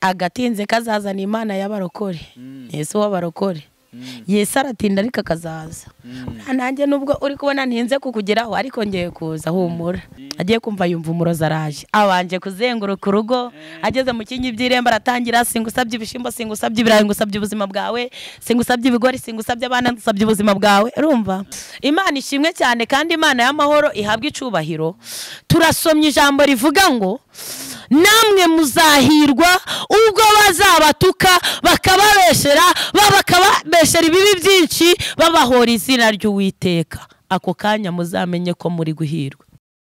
agatinze kazazana Imana y'abarokore Yesu w'abarokore Yesu aratinda ariko akazaza nanjye nubwo uri kubona ntinze kukugeraho ariko ngiye kuza humura agiye kumva yumva umuroza araje abanje kuzenguruka urugo ageze mu kinyi by'irembo aratangira singusabye ibishimbo singusabye ibirayi ngusabye ubuzima bwawe singusabye ibigori singusabye abana ngusabye ubuzima bwawe urumva Imana ishimwe cyane kandi Imana y'amahoro ihabwa icubahiro turasomye ijambo rivuga ngo namwe muzahirwa ubwo bazabatuka bakababeshera bakababeshera ibibi byinshi babahora izina ry'Uwiteka ako kanya muzamenye ko muri guhirwa.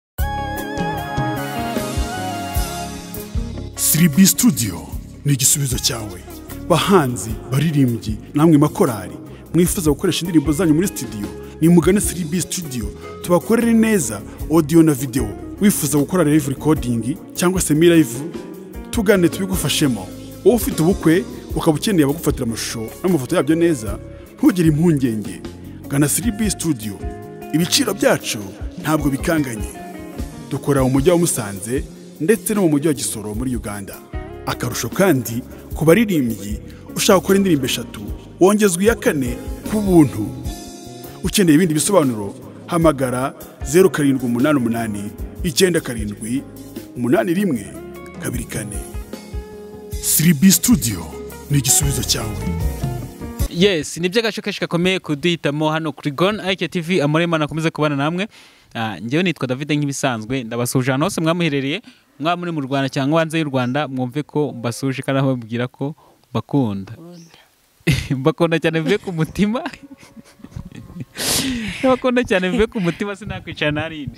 3B Studio ni igisubizo cyawe bahanzi baririmbyi namwe makorari mwifuza gukoresha indirimbo zanyu muri studio ni mugane 3B Studio tubakorere neza audio na video wifuza gukora live recording cyangwa se live tugane tubigufashemo wowe ufite ubukwe ukaba ukeneye abagufatira amashusho n'amafoto yabyo neza ntugire impungenge gana 3B Studio ibiciro byacu ntabwo bikanganye dukora mu mujyi wa Musanze ndetse no mu mujyi wa Gisoro muri Uganda akarusho kandi ku baririmbyi ushaka gukora indirimbo 3 wongezwa iya 4 ku buntu ukeneye ibindi bisobanuro hamagara 0788 9 7 8 3B Studio ni igisubizo cyawe. Yes, nibyo gashokeje gakomeye kuduhitamo hano kuri Gone IK TV amurema nakomeze kubana namwe. Ngewe nitwa David nk'ibisanzwe ndabasuje hano hose mwamuherereye mwa muri mu Rwanda cyangwa hanze y'u Rwanda mwumve ko mbasuje kandi babwira ko bakunda. Bakunda cyane bive ku mutima. Bakunda cyane bive ku mutima sinakwicara narine.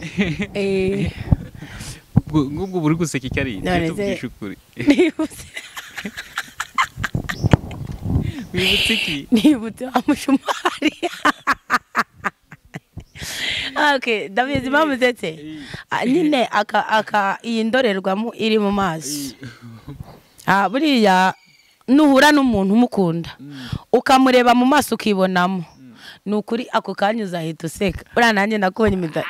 Ngubwo buri guseka icyari tubyisha ukuri. Wibutiki nibutse amushumari. Okay, David mama zete nyine aka iyi ndorerwamo iri mu maso buriya nuhura n'umuntu umukunda ukamureba mu maso ukibonamo nukuri ako kanya uzahita useka buriya nanjye nakubonye imita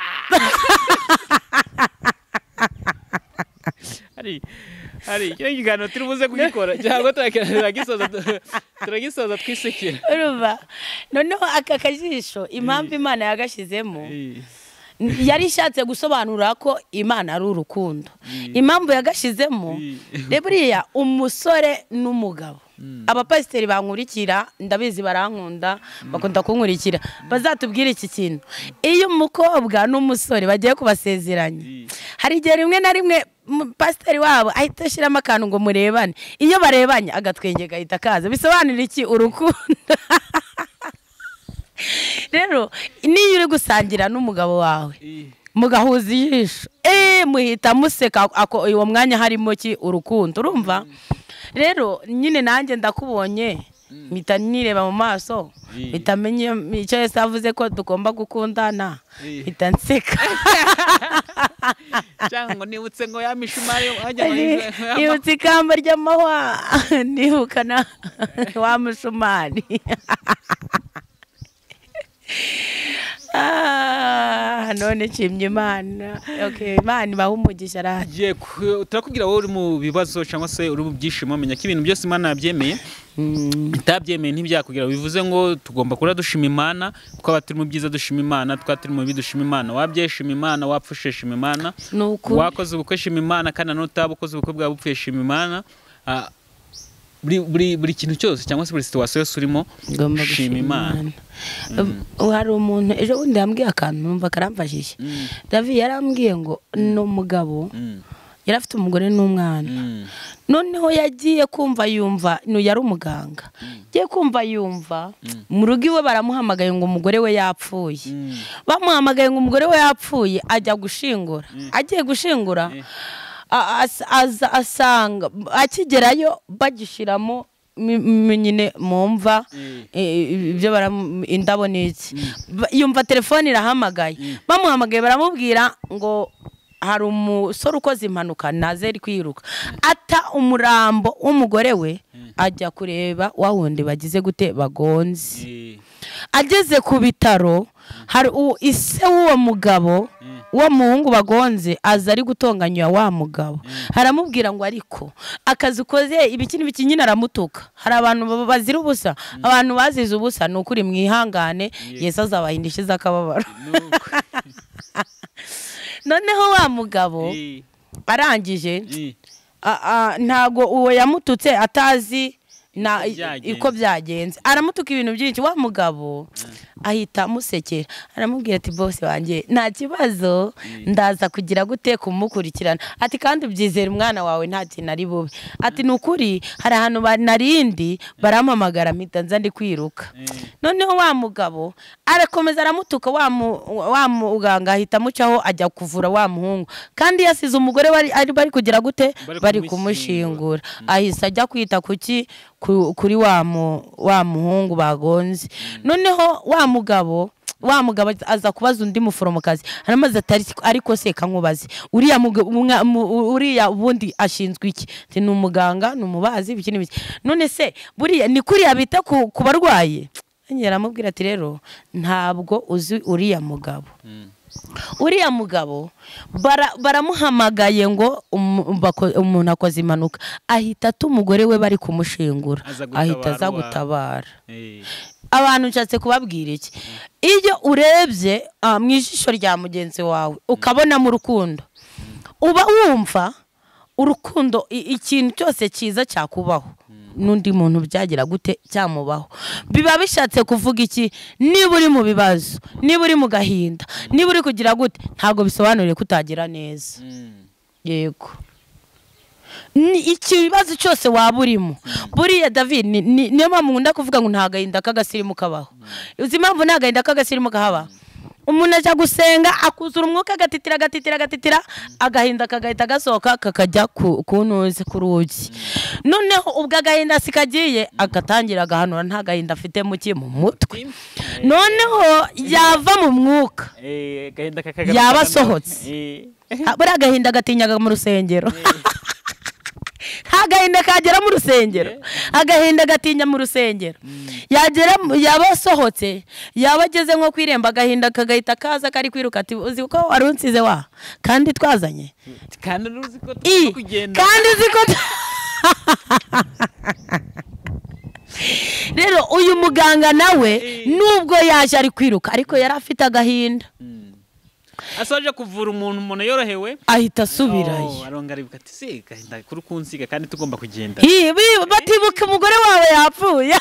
Hari igano turibuze kugikora cyangwa turagisoza twisekera urumva noneho aka kajisho impamvu Imana yagashizemo yari ishatse gusobanura ko Imana ari urukundo impamvu yagashizemo buriya umusore n'umugabo abapasiteri bankurikira ndabizi barankunda bakunda kunkurikira bazatubwira iki kintu iyo umukobwa n'umusore bagiye kubasezeranya hari igihe rimwe na rimwe pasiteri wabo ahita ashiramo akantu ngo murebane iyo barebanye agatwenge gahita kaza bisobanura iki urukundo rero niyo uri gusangira n'umugabo wawe mugahuza ijisho muhita museka uwo mwanya harimo ki urukundo urumva rero nyine nanjye ndakubonye mpita nireba mu maso mpita menye icyo Yesu avuze ko tugomba gukundana mpita nseka cyangwa nibutse ngo ya mishumari nibutse ikamba ry'amahwa nibukana wa mushumari none chimye Imana okay Imana ibahumugisha araje turakubwira wowe uri mu bibazo cyangwa se uri mu byishimo menya ko ibintu byose Imana yabyemeye itabyemeye ntibyakugira bivuze ngo tugomba kura dushima Imana twaba turi mu byiza dushima Imana twaba turi mu bidushima Imana wabyeshima Imana wapfushesha Imana wakoze ubukweshima Imana kandi n'utabukoze ubukwe bwa bupfeshima Imana buri kintu cyose cyangwa se buri situation yose urimo shima Imana. Hari umuntu ejo undi yambwiye akantu numva karamfashije David yarambwiye ngo no mugabo yarafite umugore n'umwana noneho yagiye kumva yumva no yari umuganga giye kumva yumva mu rugo iwe baramuhamagaye ngo umugore we yapfuye bamuhamagaye ngo umugore we yapfuye ajya gushingura agiye gushingura asanga akigerayo bagishiramo nyine mumva ibyo indabo n'iki yumva telefone irahamagaye bamuhamagaye baramubwira ngo hari umusore ukoze impanuka nazeri kwiruka ata umurambo w'umugore we ajya kureba wawundi bagize gute bagonze ageze ku bitaro hari ise w'uwo mugabo uwo muhungu bagonze aza ari gutonganya wa mugabo haramubwira ngo ariko akazi ukoze ibiki n'ibiki nyine aramutuka hari abantu bazira ubusa abantu bazize ubusa ni ukuri mwihangane Yesu azabahindishiza akababaro noneho wa mugabo arangije ntago uwo yamututse atazi iko byagenze aramutuka ibintu byinshi wa mugabo ahita amusekera aramubwira ati bose wanjye nta kibazo ndaza kugira gute kumukurikirana ati kandi ubyizera umwana wawe nta kintu ari bube ati nukuri hari ahantu narindi barampamagara mpita nza ndi kwiruka noneho wa mugabo arakomeza aramutuka wa muganga ahita amucaho ajya kuvura wa muhungu kandi yasize umugore bari kugira gute bari kumushingura ahise ajya kwita kuri wa muhungu bagonze noneho wa mugabo aza kubaza undi muforomokazi aramaze atari ariko se kankubaze uriya ubundi ashinzwe iki ni umuganga ni umubazi biki n'ibiki none se buriya ni kuriya bita ku barwayi aramubwira ati rero ntabwo uzi uriya mugabo baramuhamagaye ngo umuntu akoze impanuka ahita umugore we bari kumushingura ahita aza gutabara abantu nshatse kubabwira iki iyo urebye mu ijisho rya mugenzi wawe ukabona mu rukundo uba wumva urukundo ikintu cyose cyiza cyakubaho n'undi muntu byagira gute cyamubaho biba bishatse kuvuga iki niba uri mu bibazo niba uri mu gahinda niba uri kugira gute ntabwo bisobanuriye kutagira neza yego ikibazo cyose waba urimo buriya David niyo mpamvu nkunda kuvuga ngo nta gahinda k'agasirimu kabaho uzi impamvu nta gahinda k'agasirimu kahaba umuntu ajya gusenga akuzura umwuka agatitira agahinda kagahita gasohoka kakajya ku ntuzi ku rugi noneho ubwo agahinda sikagiye agatangira agahanura nta gahinda afite mu mutwe noneho yava mu mwuka yaba asohotse buriya agahinda gatinyaga mu rusengero agahinda kagera mu rusengero agahinda gatinya mu rusengero yaba asohotse yaba ageze nko kwiremba agahinda kagahita kaza kari kwiruka ati uzi ko wari unsize wa kandi twazanye kandi uzi ko turi kugenda kandi uzi ko rero uyu muganga nawe nubwo yaje ari kwiruka ariko yari afite agahinda asoje kuvura umuntu yorohewe ahita asubirayo arongera bivuga ati se gahinda kuri kunsiga kandi tugomba kugenda batibuka umugore wawe yapfuye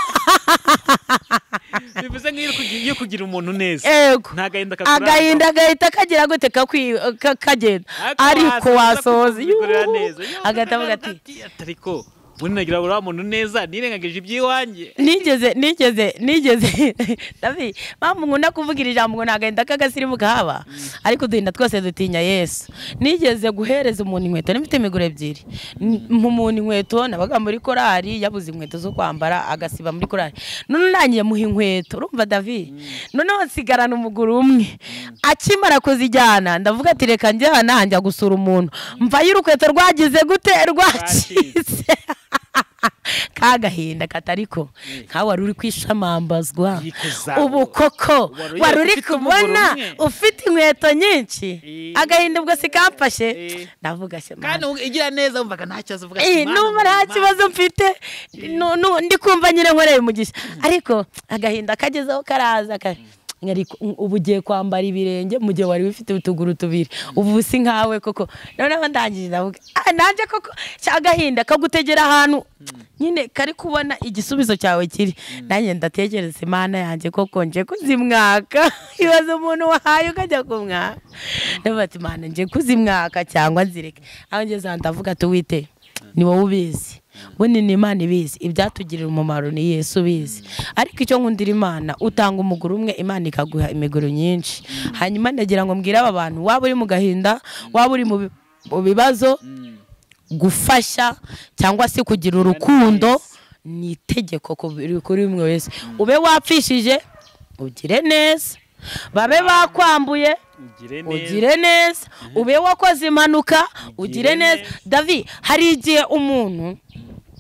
bivuze nk'iyo kugira umuntu neza nta gahinda agahinda gahita kagira gute kagenda ariko wasohoza agahita avuga ati ariko muri nagira uriya muntu neza nirengagije iby'iwanjye nigeze David mpamvu nkunda kuvugira ijambo ngo nagahinda k'agasirimu kahaba ariko duhinda twose dutinya Yesu nigeze guhereza umuntu inkweto n'ifite imiguru ebyiri umuntu inkweto nabaga muri korari yabuze inkweto zo kwambara agasiba muri korari none nangiye muha inkweto urumva David noneho nsigarana umuguru umwe akimara kuzijyana ndavuga ati reka njyana njya gusura umuntu mvayo urukweto rwagize gute rwacitse kagahinda katariko nkawe wari uri kwishamambazwa ubu koko wari uri kubona ufite inkweto nyinshi agahinda ubwo sikamfashe ndavuga se kandi igira neza umvaga nta kibazo uvuga numva nta kibazo mfite ndi kumva nyine nkoreye umugisha ariko agahinda kagezeho karaza ubu ugiye kwambara ibirenge mu gihe wari wifite utuguru tubiri ubu si nkawe koko noneho ndangije ndavuga nanjye koko agahinda kagutegera ahantu nyine kari kubona igisubizo cyawe kiri nanjye ndatekereza Imana yanjye koko nje kuzimwaka ibaza umuntu wahaye ukajya kumwaka ndavuga ati Imana nje kuzimwaka cyangwa nzireke aho ngeze ndavuga ati wite ni wowe ubizi bundi ni Imana ibizi ibyatugirira umumaro ni Yesu ubizi ariko icyo nkundira Imana utanga umuguru umwe Imana ikaguha imiguru nyinshi hanyuma ndagira ngo mbwire aba bantu waba uri mu gahinda waba uri mu bibazo gufasha cyangwa se kugira urukundo ni itegeko kuri umwe wese ube wapfishije ugire neza babe bakwambuye ugire neza ube wakoze impanuka ugire neza David hari igihe umuntu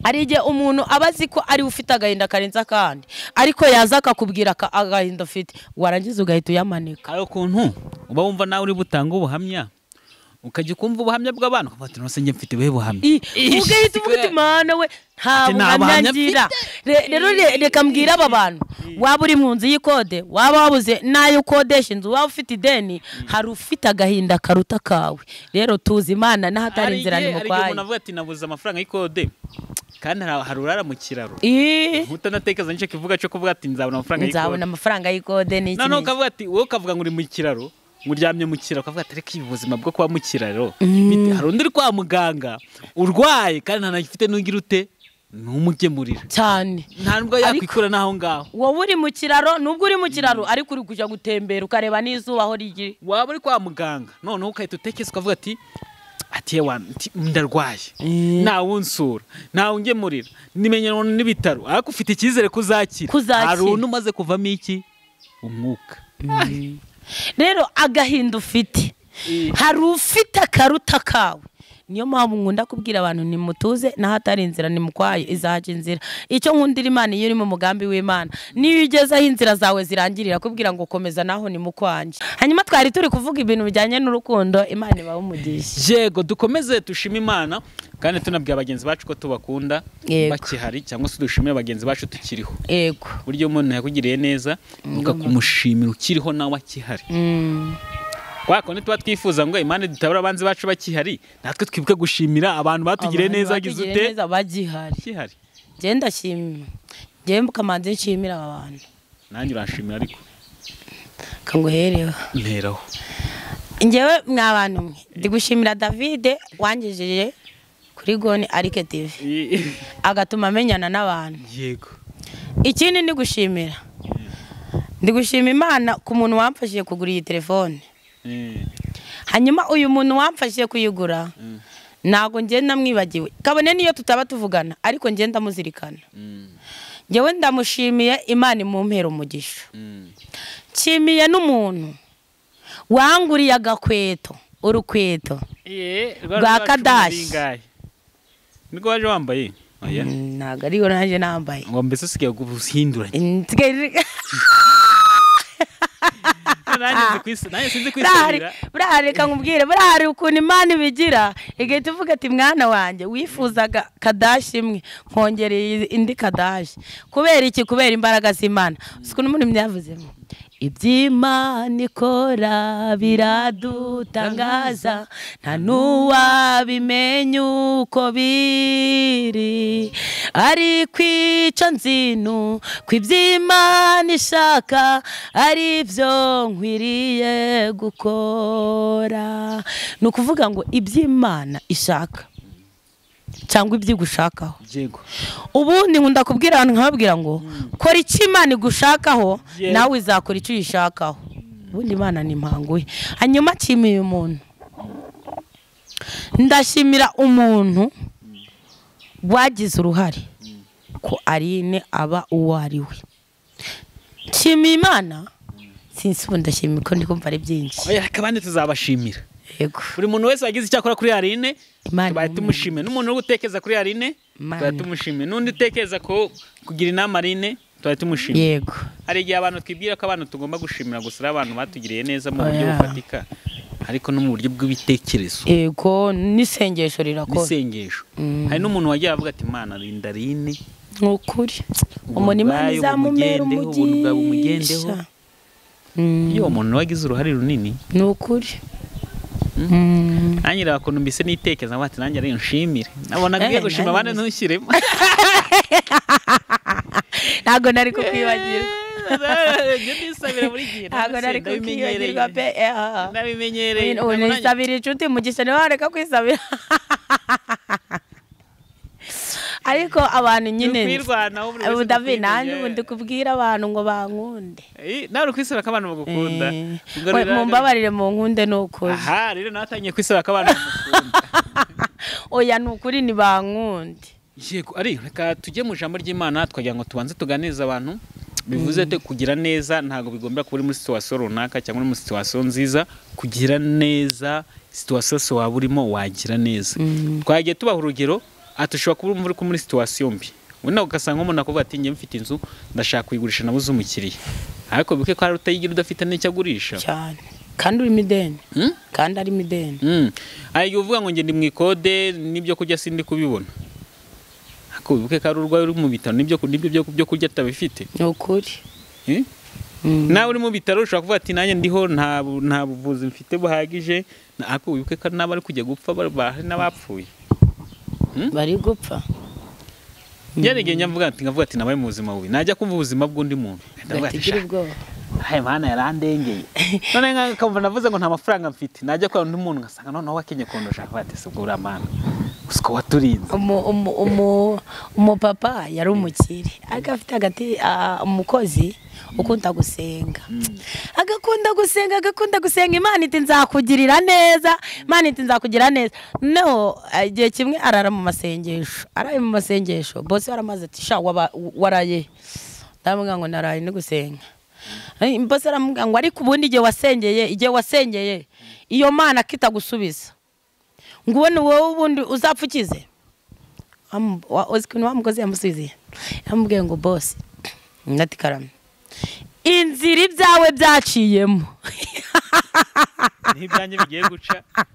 hari igihe umuntu aba azi ko ari ufite agahinda karenze akandi ariko yaza akakubwira agahinda ufite warangiza ugahita uyamanika. hari ukuntu uba wumva nawe uri butange ubuhamya ukajya kumva ubuhamya bw'abantu ukavuga ati nose njye mfite ubuhe buhamya ugahita uvuga ati mana we nta buhamya ngira. Rero reka mbwira aba bantu waba uri mu nzu y'ikode waba wabuze nayo ukodesha inzu waba ufite ideni hari ufite agahinda karuta kawe. Rero tuzi Imana n'ahatari inzira ni mukwaye. umuntu avuga ati nabuze amafaranga y'ikode kandi hari urara mu kiraro utanatekereza nicyo kivuga cyo kuvuga ati nzabona amafaranga y'ikode n'iki noneho ukavuga ati wowe ukavuga ngo uri mu kiraro muryamye mu kiraro ukavuga ati reka ubuzima bwo kuba mu kiraro hari undi uri kwa muganga urwaye kandi nta nagifite n'ugira ute n'umugemurira cyane nta nubwo yakwikura naho ngaho. wowe uri mu kiraro nubwo uri mu kiraro ariko uri kujya gutembera ukareba n'izuba aho rigiri. waba uri kwa muganga noneho ukahita utekereza ukavuga ati ndarwaye ntawe unsura ntawe ungemurira nimenyerwa n'ibitaro ariko ufite icyizere kuzakira. hari undi umaze kuvamo iki umwuka. Rero agahinda ufite hari ufite akaruta kawe. Niyo mpamvu nkunda kubwira abantu nimutuze n'ahatari inzira ni mukwaye izahaca inzira. Icyo nkundira Imana iyo uri mu mugambi w'Imana niyo ugeze aho inzira zawe zirangirira kubwira ngo komeza naho ni mukwanje. Hanyuma twari turi kuvuga ibintu bijyanye n'urukundo. Imana ibahe umugisha. Yego dukomeze dushima Imana kandi tunabwira abagenzi bacu ko tubakunda bakihari cyangwa se dushimira abagenzi bacu tukiriho. Yego buryo umuntu yakugiriye neza ukakumushimira ukiriho nawe akihari. Wako tuba twifuza ngo Imana dutabura abanzi bacu bakihari natwe twibuke gushimira abantu batugiriye neza bagize ute bagihari. Je ndashimira je mbukamanze nshimira aba bantu. Nanjye uranshimira ariko kanguhereho nteraho njyewe mwabantu mwe ndi gushimira David wangejeje kuri Gone Arike TV agatuma amenyana n'abantu. Yego ikindi ndi gushima Imana ku muntu wamfashije kugura iyi telefone. Hanyuma uyu muntu wamfashije kuyigura ntago ngenda mwibagiwe kabone niyo tutaba tuvugana ariko ngenda muzirikana. Njyewe ndamushimiye Imana imumpera umugisha. Nshimiye n'umuntu wanguriye agakweto urukweto rwa Kadashi. Niko waje wambaye ntago ariyo naje nambaye ngo mbese usigaye guhindura Reka nkubwire burahari ukuntu Imana ibigira igahita ivuga ati mwana wanjye wifuzaga Kadashi imwe nkongereye indi Kadashi kubera iki kubera imbaraga z'Imana. ukuntu umuntu byavuzemo iby'Imana ikora biradutangaza nta n'uwabimenya uko biri ariko icyo nzinu ko iby'Imana ishaka ari byo nkwiriye gukora. ni ukuvuga ngo iby'Imana ishaka cyangwa ibyo gushakaho. Ubundi nkunda kubwira abantu nkababwira ngo kora icyo Imana igushakaho nawe izakora icyo uyishakaho. Ubundi Imana ni impanguye. Hanyuma nshimiye umuntu ndashimira umuntu wagize uruhare ko Aline aba uwo ari we. Nshimiye Imana sinzi ndashimira ko ndi kumva ari byinshi. Oya kabandi tuzabashimira. Yego buri muntu wese wagize icyo akora kuri Aline tubaye tumushime. N'umuntu uri gutekereza kuri Aline tubaye tumushime. N'undi utekereza ko kugira inama Aline tubaye tumushime. Yego hari igihe abantu twibwira ko abantu tugomba gushimira gusa abantu batugiriye neza mu buryo bufatika ariko no mu buryo bw'ibitekerezo. Yego n'isengesho rirakora. N'isengesho hari n'umuntu wagiye avuga ati Imana rinda Aline n'ukuri umuntu Imana izamumera umugisha. Iyo umuntu wagize uruhare runini n'ukuri. Nanjye rakuntu mbise nitekereza ngo ati nanjye ari nshimire nabona ngiye gushima abandi ntushyiremo ntago nari kukwibagirwa njye nisabira buri gihe ntago nari kukwibagirwa pe nabimenyereye unisabira inshuti mugisha niwe wareka kwisabira ariko abantu nyine ubu David nanjye ubundi kubwira abantu ngo bankunde nawe ukwisaba ko abantu bagukunda mumbabarire mu nkunde n'ukuri. Aha rero natangiye kwisaba ko abantu bagukunda. Oya n'ukuri ni bankunde. Yego ari reka tujye mu jambo ry'Imana twagira ngo tubanze tuganiriza abantu bivuze te kugira neza ntago bigombera kuba uri muri situation runaka cyangwa muri situation nziza. Kugira neza situation waba urimo wagira neza. Twagiye tubaha urugero atushobora kuba muri muri situation mbi wenda ugasanga umuntu akuvuga ati ngiye mfite inzu ndashaka kuyigurisha nabuze umukiriya ariko bike ko ari utayigira udafite n'icyo agurisha cyane kandi uri mideni kandi ari mideni ayo uvuga ngo nge ndi mu ikode n'ibyo kurya sindi kubibona ariko bike ko ari urwaye uri mu bitaro n'ibyo byo kurya atabifite ni ukuri nawe uri mu bitaro ushobora kuvuga ati nanjye ndiho nta buvuzi mfite buhagije ariko wibuke ko n'abari kujya gupfa bahari n'abapfuye bari gupfa ngerege nyavuga ati nabaye mu buzima bubi najya kumva ubuzima bw'undi muntu ndagira ubwoba hayi mana yarandengeye none nkakumva navuze ngo nta mafaranga mfite najya kwa undi muntu ngasanga noneho wakenye kondosha bati subwo uramana usiko waturinze umupapa yari umukire agafite agati umukozi ukunda gusenga agakunda gusenga Imana iti nzakugirira neza no igihe kimwe arara mu masengesho bose aramaze ati sha waraye ndamubwira ngo naraye ni gusenga bose aramubwira ngo ariko ubundi igihe wasengeye iyo Mana kitagusubiza ngo ubone wowe ubundi uzapfukize wa mukozi yamusubize yamubwiye ngo boss ngati karame inzira ibyawe byaciyemo n'ibyanjye bigiye guca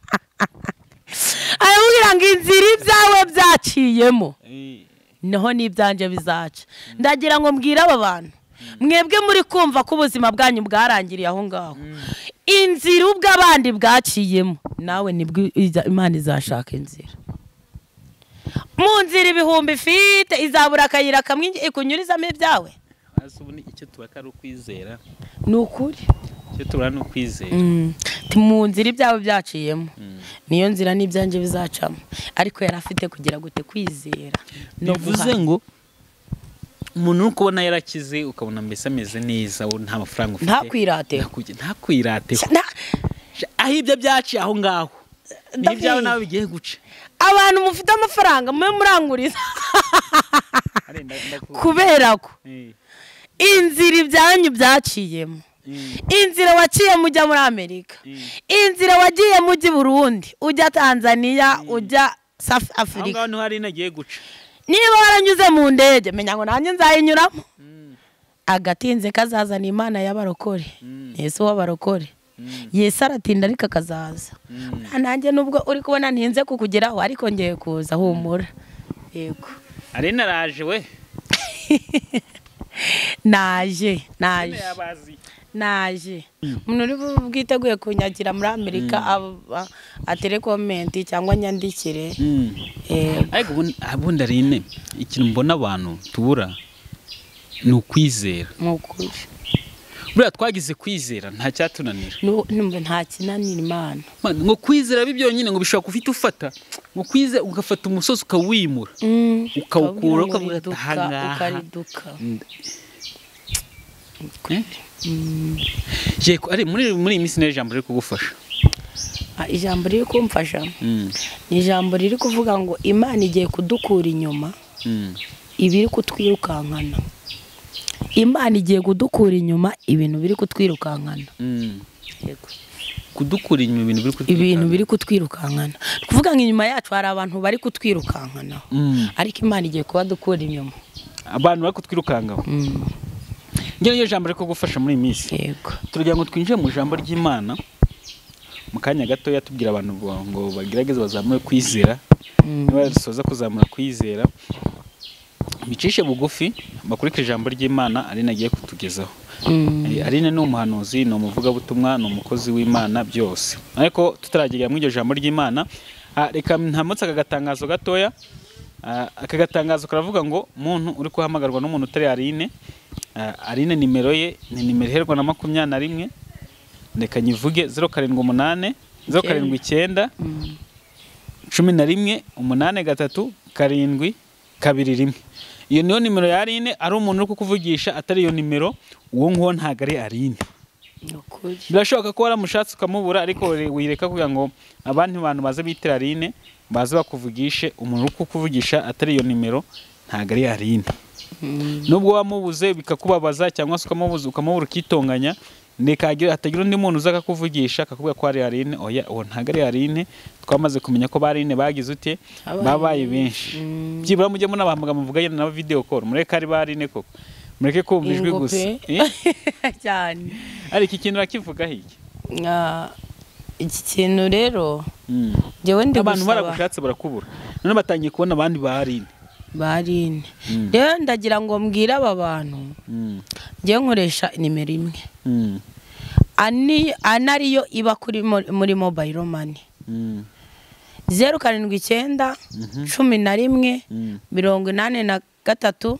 ayabwira ngo inzira ibyawe byaciyemo naho n'ibyanjye bizaca ndagira ngo mbwire aba bantu mwebwe muri kumva ko ubuzima bwanyu bwarangiriye aho ngaho inzira ubw'abandi bwaciyemo nawe nibwo Imana izashaka inzira mu nzira ibihumbi ifite izabura akayira kamwe ikunyurizamo ibyawe icyo tubaka ari ukwizera ni ukuri icyo tubura ni ukwizera mu nzira ibyawe byaciyemo niyo nzira n'ibyanjye bizacamo ariko yari afite kugira gute kwizera bivuze ngo umuntu uri kubona yarakize ukabona mbese ameze neza nta mafaranga ufite ntakwirate aho ibyo byaciye aho ngaho n'ibyawe nawe bigiye guca abantu mufite amafaranga mwe muranguriza kubera ko inzira ibyanyu byaciyemo inzira waciye mujya muri Amerika inzira wagiye mujya i Burundi ujya Tanzania ujya South Africa aho ngaho hari nagiye guca niba waranyuze mu ndege menya ngo nanjye nzayinyuramo agatinze kazazana Imana y'abarokore Yesu w'abarokore Yesu aratinda ariko akazaza nanjye nubwo uri kubona ntinze kukugeraho ariko ngiye kuza humura yego ari naraje we naje umuntu uri bwiteguye kunyagira muri Amerika atere komenti cyangwa nyandikire ariko ubundi ari ine ikintu mbona abantu tubura ni ukwizera buriya twagize kwizera nta cyatunanira nta kinanira Imana ngo kwizera byonyine ngo bishobora kufite ufata ngo kwizera ugafata umusozi ukawimura ukawukura ukavuga ukariduka yego ari muri iyi minsi n'iri jambo riri kugufasha ijambo riri kumfasha ni ijambo riri kuvuga ngo Imana igiye kudukura inyuma ibiri kutwirukankana Imana igiye kudukura inyuma ibintu biri kutwirukankana yego kudukura inyuma ibintu biri kutwirukankana kuvuga ngo inyuma yacu hari abantu bari kutwirukankana ariko Imana igiye kubadukura inyuma abantu bari kutwirukangaho ngiye jambo riri kugufasha muri iyi minsi yego turagira ngo twinjire mu jambo ry'Imana mu kanya gato yatubwira abantu ngo bagerageze bazamure kwizera niba dusoza kuzamura kwizera bicishe bugufi bakurikije ijambo ry'Imana ari nagiye kutugezaho Aline ni umuhanuzi ni umuvugabutumwa ni umukozi w'Imana byose ariko tutaragera mu iryo jambo ry'Imana reka ntamutse akagatangazo gatoya akagatangazo karavuga ngo umuntu uri kuhamagarwa n'umuntu utari Aline nimero ye ni nimero iherwa na 21 reka nyivuge 078 079 11 83 7 2 iyo niyo nimero ya Aline ari umuntu uri kukuvugisha atari iyo nimero uwo nguwo ntago ari Aline birashoboka ko waramushatse ukamubura ariko wireka kugira ngo abandi bantu baze bitira Aline baze bakuvugishe umuntu uri kukuvugisha atari iyo nimero ntago ari Aline nubwo wamubuze bikakubabaza cyangwa se ukamubura ukitonganya hatagira undi muntu uza akakuvugisha akakubwira ko ari Aline. Oya, uwo ntago ari Aline. Twamaze kumenya ko Aline bagize ute babaye benshi. Byibura mujye munabahamagara muvuganye na video call, mureke ari Aline koko, mureke kumva ijwi gusa cyane. Ari iki kintu rakivuga hiki iki kintu rero jewe ndi abantu baragushatse barakubura, none batangiye kubona abandi ba Aline. Rero ndagira ngo mbwira aba bantu ngiye nkoresha nimero imwe anariyo iba kuri muri mobile money 079 11 83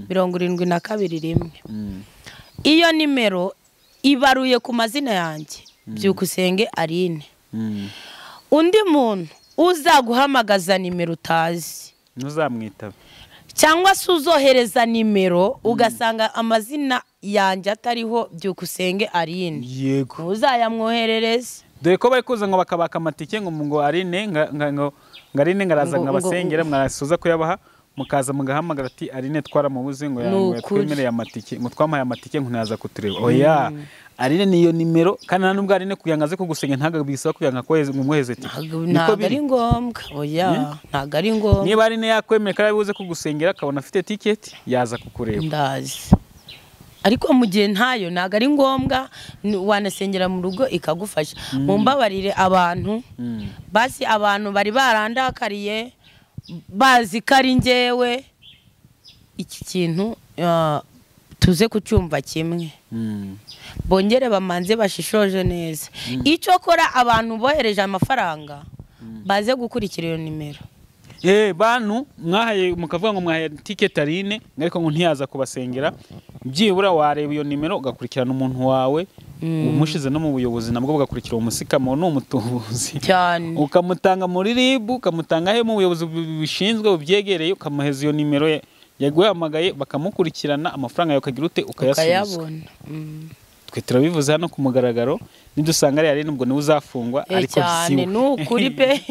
72 iyo nimero ibaruye ku mazina yanjye Byukusenge Aline. Undi muntu uzaguhamagaza nimero utazi ntuzamwitaba, cyangwa se uzohereza nimero ugasanga amazina yanjye atariho Byukusenge Aline, yego uzayamwoherereze. dore ko bari kuza ngo bakabaka amatike ngo Aline ngo Aline ngaraza ngabasengera, mwasuza kuyabaha mukaza mugahamagara ati Aline twaramubuze ngo yatwemereye amatike, mutwamaye amatike ngo ntaza kutureba. Oya, Aline niyo nimero, kandi nta nubwo Aline kuyangaze kugusenya ntago bisaba kuyanga kweze umweze ati ntago ari ngombwa. Oya, ntago ari ngombwa. Niba Aline yakwemera kandi buze kugusengera akabona afite ticket yaza kukureba, ndazi. Ariko mu gihe ntayo ntago ari ngombwa, wanasengera mu rugo ikagufasha. Mumbabarire abantu basi, abantu bari barandakariye bazi ko ari njyewe, iki kintu tuze kucyumva kimwe, bongere bamanze bashishoje neza. Icyo kora abantu bohereje amafaranga baze gukurikira iyo nimero. Bantu mwahaye mukavuga ngo mwahaye ticket Aline ariko ngo ntiyaza kubasengera, byibura wareba iyo nimero ugakurikirana umuntu wawe umushize no mu buyobozi, nabwo bugakurikira umusikamo n'umutubuzi cyane, ukamutanga muri RIB, ukamutanga he mu buyobozi bishinzwe ubyegereye, ukamuheza iyo nimero yaguhamagaye bakamukurikirana, amafaranga yawe ukagira ute ukayasubiza. Twe turabivuze hano ku mugaragaro, nidusanga ari Aline ubwo niwe uzafungwa, ariko cyane n'ukuri pe.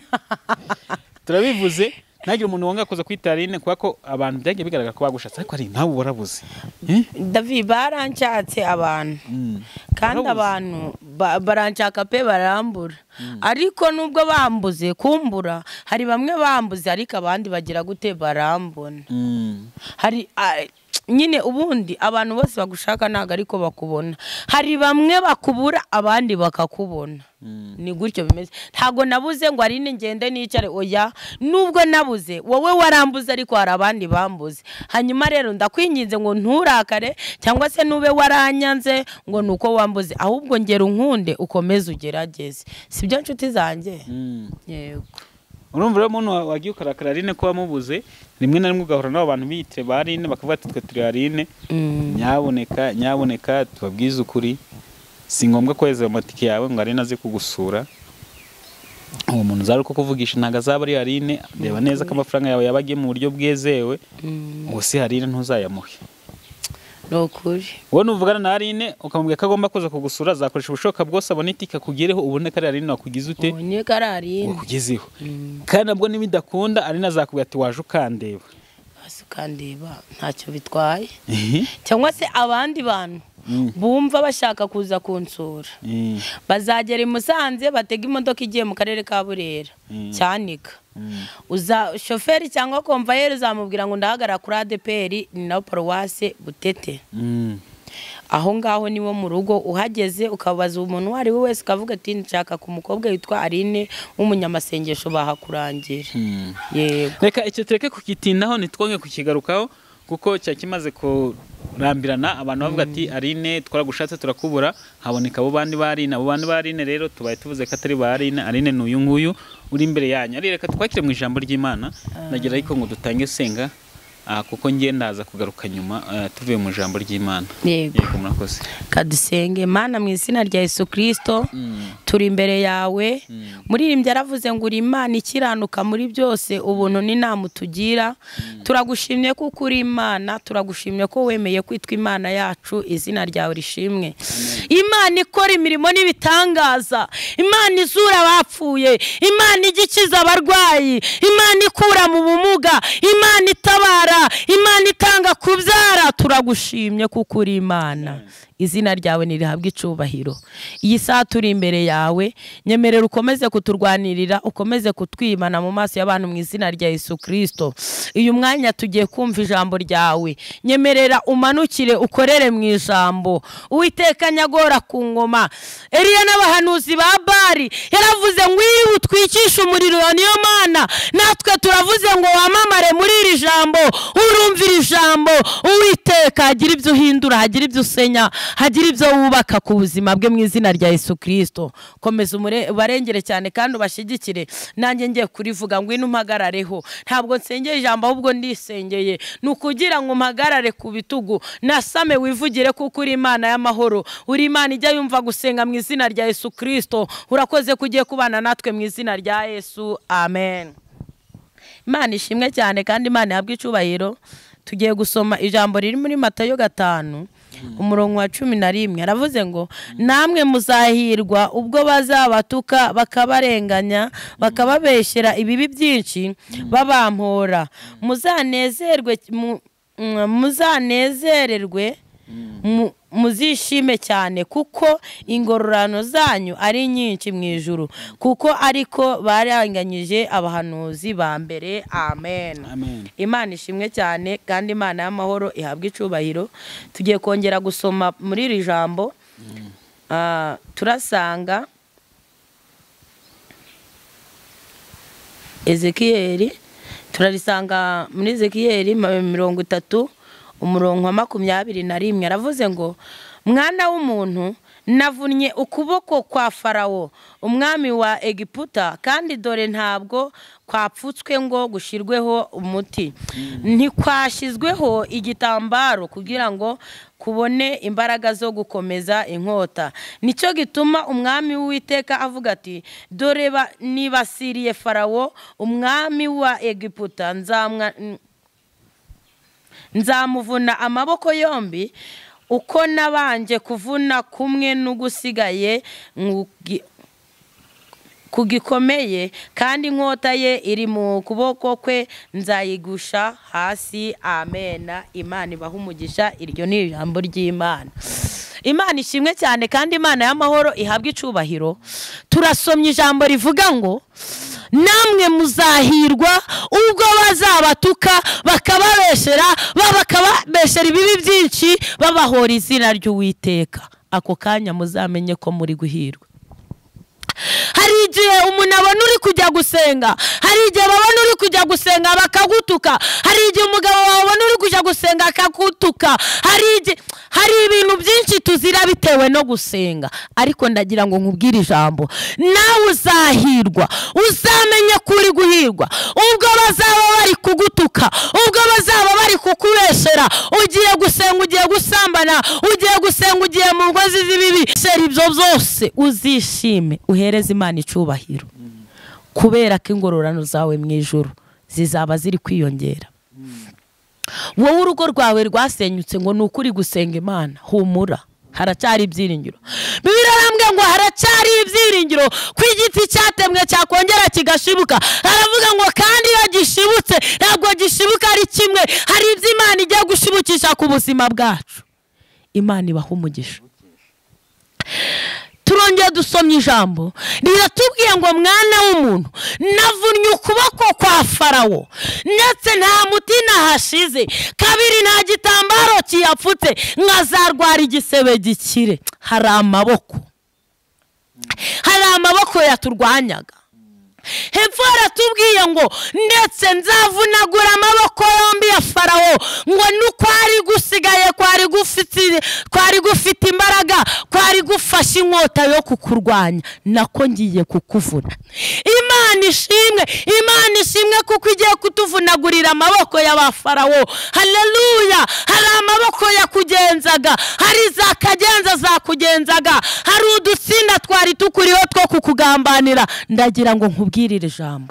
Turabivuze ntagire umuntu wanga kuza kwita Aline kuko ko abantu byagiye bigaragara ko bagushatse, ariko ari ntawe warabuze. David baranchatse abantu kandi abantu baranchaka pe barambura, ariko nubwo bambuze kumbura, hari bamwe bambuze ariko abandi bagira gute barambona. Hari nyine ubundi abantu bose bagushaka ntago ariko bakubona, hari bamwe bakubura abandi bakakubona. Ni gutyo bimeze. Ntago nabuze ngo Aline ngende nicare, oya, nubwo nabuze wowe warambuze ariko hari abandi bambuze. Hanyuma rero ndakwinginze ngo nturakare cyangwa se nube waranyanze ngo nuko wambuze, ahubwo ngera unkunde ukomeze ugerageze. Sibyo nshuti zanjye? Yego. Urumva rero umuntu wagiye ukarakara Aline ko wamubuze, rimwe na rimwe ugahura n'abo bantu biyitire ba Aline bakavuga ati twe turi Aline. Nyaboneka tubabwize ukuri, si ngombwa kohereza amatike yawe ngo Aline aze kugusura. Uwo muntu uzari uko kuvugisha ntago azaba ari Aline. Reba neza ko amafaranga yawe yabagiye mu buryo bwezewe, uwo si Aline ntuzayamuhe. Nokuri wowe nuvugana na Aline ukamubwira ko agomba kuza kugusura, azakoresha ubushoboka bwose abone itike kugireho, ubone ko ari Aline wakugize ute, ubonye ko ari Aline wakugezeho. Kandi nabwo nibidakunda Aline azakubwira ati waje ukandeba, ukandeba ntacyo bitwaye. Cyangwa se abandi bantu bumva bashaka kuza kunsura, bazagera i Musanze batega imodoka igiye mu karere ka Burera Cyanika, shoferi cyangwa komvayeri uzamubwira ngo ndahagarara kuri ADPR ni na Paruwase Butete. Aho ngaho niwo mu rugo, uhageze ukabaza umuntu wari we wese ukavuga ati nshaka ku mukobwa witwa Aline w'umunyamasengesho bahakurangira. Yego, reka icyo tureke kukitindaho nitwonge kukigarukaho kuko cyakimaze kurambirana. Abantu bavuga ati Aline twaragushatse turakubura, haboneka abo bandi ba Aline rero tubaye tuvuze ko atari ba Aline n'uyu nguyu uri imbere yanyu. Ari reka twakire mu ijambo ry'Imana, nagira ariko ngo dutange senga kuko ngiye ndaza kugaruka nyuma tuvuye mu ijambo ry'Imana. Yego, murakoze. Kadusenge. Mana mu izina rya Yesu Kristo turi imbere yawe. Muririmbyi yaravuze ngo uri Imana ikiranuka muri byose, ubuntu n'inama tugira. Turagushimye kuko uri Imana, turagushimye ko wemeye kwitwa Imana yacu, izina ryawe rishimwe. Imana ikora imirimo n'ibitangaza, Imana izura abapfuye, Imana igikiza abarwayi, Imana ikura mu bumuga, Imana itabara, Imana itanga kubyara. Turagushimye kuko uri Imana. izina ryawe nirihabwe icubahiro. Iyi saa turi imbere yawe, nyemerera ukomeze kuturwanirira, ukomeze kutwimana mu maso y'abantu mu izina rya Yesu Kristo. Uyu mwanya tugiye kumva ijambo ryawe, nyemerera umanukire ukorere mu ijambo. Uwiteka nyagora ku ngoma. Eliya n'abahanuzi ba Bali yaravuze ngo iyo utwikisha umuriro niyo mana, natwe turavuze ngo wamamare muri iri jambo. Urumvira ijambo, Uwiteka hagira ibyo uhindura, hagira ibyo usenya, hagira ibyo wubaka ku buzima bwe mu izina rya Yesu Kristo. Komeza ubarengere cyane kandi ubashigikire. Nanjye ngiye kurivuga ngo ino mpagarareho, ntabwo nsengeye ijambo ahubwo ndisengeye, nukugira ngo mpagarare ku bitugu nasame wivugire kuko uri Imana y'amahoro, uri Imana ijya yumva gusenga mu izina rya Yesu Kristo. Urakoze kugiye kubana natwe mu izina rya Yesu, amen. Imana ishimwe cyane kandi Imana yabwe icubahiro. Tugiye gusoma ijambo riri muri Matayo 5 umurongo wa 11. Aravuze ngo namwe muzahirwa ubwo bazabatuka bakabarenganya bakababeshyera ibibi byinshi babampora. Muzanezererwe muzishime cyane kuko ingororano zanyu ari nyinshi mu ijuru, kuko ariko baranganyije abahanuzi ba mbere. Amen, amen. Imana ishimwe cyane kandi Imana y'amahoro ihabwe icubahiro. Tugiye kongera gusoma muri iri jambo. Turasanga Ezekiyeli, turarisanga muri Ezekiyeli 30 umurongo wa 21. Aravuze ngo mwana w'umuntu, navunnye ukuboko kwa Farawo umwami wa Egiputa, kandi dore ntabwo kwapfutswe ngo gushirweho umuti, ntikwashizweho igitambaro kugira ngo kubone imbaraga zo gukomeza inkota. Nicyo gituma umwami w'Uwiteka avuga ati dore nibasiriye Farawo umwami wa Egiputa, nzamuvuna amaboko yombi uko nabanje kuvuna kumwe n'ugusigaye kugikomeye, kandi inkota ye iri mu kuboko kwe nzayigusha hasi. Amen. Imana ibaha umugisha. Iryo ni ijambo ry'Imana. Imana ishimwe cyane kandi Imana y'amahoro ihabwe icubahiro. Turasomye ijambo rivuga ngo namwe muzahirwa ubwo bazabatuka bakababeshera ibibi byinshi babahora izina ry'Uwiteka. Ako kanya muzamenye ko muri guhirwa. Hari igihe umuntu abona uri kujya gusenga, hari igihe babona uri kujya gusenga bakagutuka, hari igihe umugabo wabona uri kujya gusenga akagutuka, hari ibintu byinshi tuzira bitewe no gusenga. Ariko ndagira ngo nkubwire ijambo, nawe uzahirwa, uzamenye ko uri guhirwa ubwo bazaba bari kugutuka, ubwo bazaba bari kukubeshera. Ugiye gusenga, ugiye gusambana, ugiye gusenga, ugiye mu ngozi z'ibibi, ibyo byose uzishime uhereza Imana icubahiro, kubera ko ingororano zawe mu ijuru zizaba ziri kwiyongera. Wowe urugo rwawe rwasenyutse ngo nukuri gusenga Imana, humura, haracyari ibyiringiro. Bibiliya irambwira ngo haracyari ibyiringiro ku igiti cyatemwe cyakongera kigashibuka. Aravuga ngo kandi iyo gishibutse ntabwo gishibuka ari kimwe, hari ibyo Imana igiye gushibukisha ku buzima bwacu. Imana ibaha umugisha. Turongeye dusomye ijambo riratubwiye ngo mwana w'umuntu, navunnye ukuboko kwa Farawo ndetse nta muti nahashize, kabiri nta gitambaro kiyapfutse, nkazarwara igisebe gikire. Hari amaboko yaturwanyaga. Hepfo haratubwiye ngo ndetse nzavunagura amaboko yombi ya Farawo, ngo nukwari gusigaye kwari gufite imbaraga, kwari gufasha inkota yo kukurwanya, nako ngiye kukuvuna. Imana ishimwe kuko igiye kutuvunagurira amaboko y'Abafarawo. Haleluya. Hari amaboko yakugenzaga, hari zakagenza zakugenzaga, hari udutsinda twari tukuriho two kukugambanira. Ndagira ngo nkubwirire ijambo,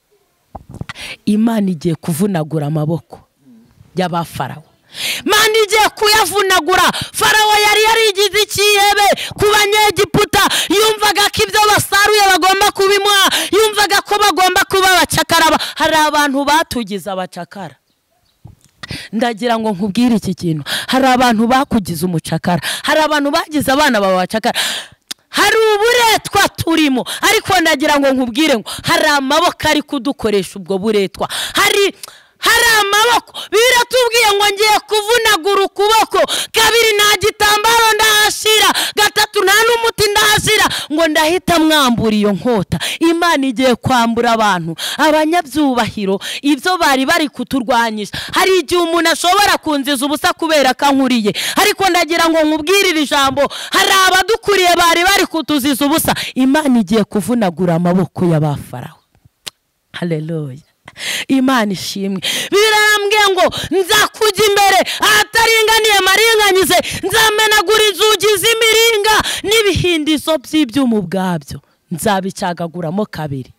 Imana igiye kuvunagura amaboko y'Abafarawo. Imana igiye kuyavunagura. Farawo yari yarigize ikihebe ku Banyegiputa, yumvaga ko ibyo basaruye bagomba kubimuha, yumvaga ko bagomba kuba abacakara. Hari abantu batugize abacakara. ndagira ngo nkubwire iki kintu. Hari abantu bakugize umucakara, hari abantu bagize abana bawe bacakara, hari uburetwa turimo, ariko ndagira ngo nkubwire ngo hari amaboko ari kudukoresha ubwo buretwa. Hari amaboko biratubwiye ngo ngiye kuvunagura ukuboko, kabiri nta gitambaro ndahashira, gatatu nta n'umuti ndahashira, ngo ndahita mwambura iyo nkota. Imana igiye kwambura abantu abanyabyubahiro ibyo bari kuturwanyisha. Hari igihe umuntu ashobora kunziza ubusa kubera kankuriye, ariko ndagira ngo nkubwirire ijambo, hari abadukuriye bari kutuziza ubusa. Imana igiye kuvunagura amaboko y'abafaraho. Haleluya. Imana ishimwe. Birambwiye ngo nzakujya imbere ahataringaniye maringanize, nzamenagura inzugi z'imiringa n'ibihindizo by'ibyuma ubwabyo, nzabicagaguramo kabiri.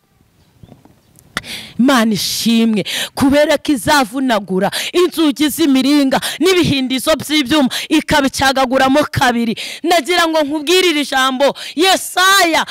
Imana ishimwe kubera ko izavunagura inzugi z'imiringa n'ibihindizo by'ibyuma ikabicagaguramo kabiri. Nagira ngo nkubwirire ijambo Yesaya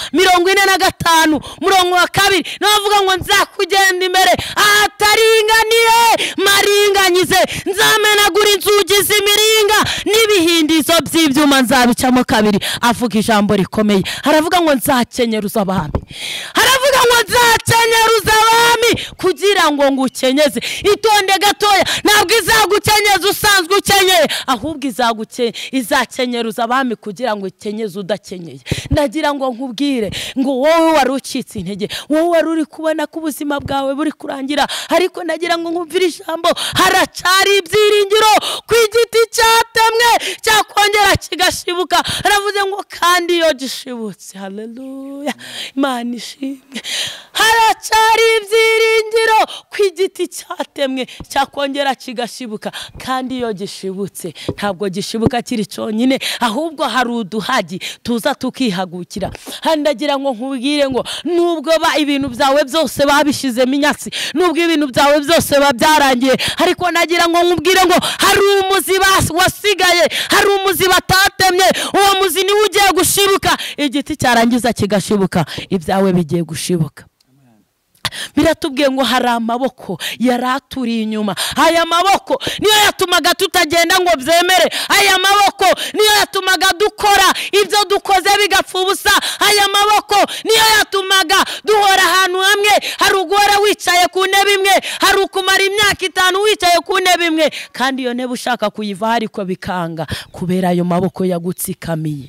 45:2 navuga ngo nzakugenda imbere ahataringaniye maringanize, nzamenagura inzugi z'imiringa n'ibihindizo by'ibyuma nzabicamo kabiri. Avuga ijambo rikomeye, haravuga ngo nzakenyeruza abami, haravuga ngo nzakenyeruza abami kugira ngo ngukenyeze. Itonde gatoya, ntabwo izagukenyeza usanzwe ukenyeye, ahubwo izakenyeruza abami kugira ngo ikenyeze udakenyeye. Ndagira ngo nkubwire ngo wowe wari ucitse intege, wowe wari uri kubona ko ubuzima bwawe buri kurangira, ariko ndagira ngo nkubwire ijambo, haracari ibyiringiro ku igiti cyatemwe cyakongera kigashibuka. Aravuze ngo kandi iyo gishibutse, haleluya, Imana ishimwe, haracari ibyiringiro ku igiti cyatemwe cyakongera kigashibuka. Kandi iyo gishibutse, ntabwo gishibuka kiri cyonyine, ahubwo hari uduhagi tuza tukihagukira. Ndagira ngo nkubwire ngo nubwo ibintu byawe byose babishizemo inyatsi, nubwo ibintu byawe byose babyarangiye, ariko nagira ngo nkubwire ngo hari umuzi wasigaye, hari umuzi batatemye, uwo muzi niwe ugiye gushibuka. Igiti cyarangiza kigashibuka, ibyawe bigiye gushibuka. Biratubwiye ngo hari amaboko yaraturiye inyuma. Aya maboko niyo yatumaga tutagenda ngo byemere, aya maboko niyo yatumaga dukora ibyo dukoze bigapfa ubusa, aya maboko niyo yatumaga duhora ahantu hamwe, hari uguhora wicaye ku ntebe imwe, hari ukumara imyaka 5 wicaye ku ntebe imwe, kandi iyo ntebe ushaka kuyiva ariko bikanga kubera ayo maboko yagutsikamiye.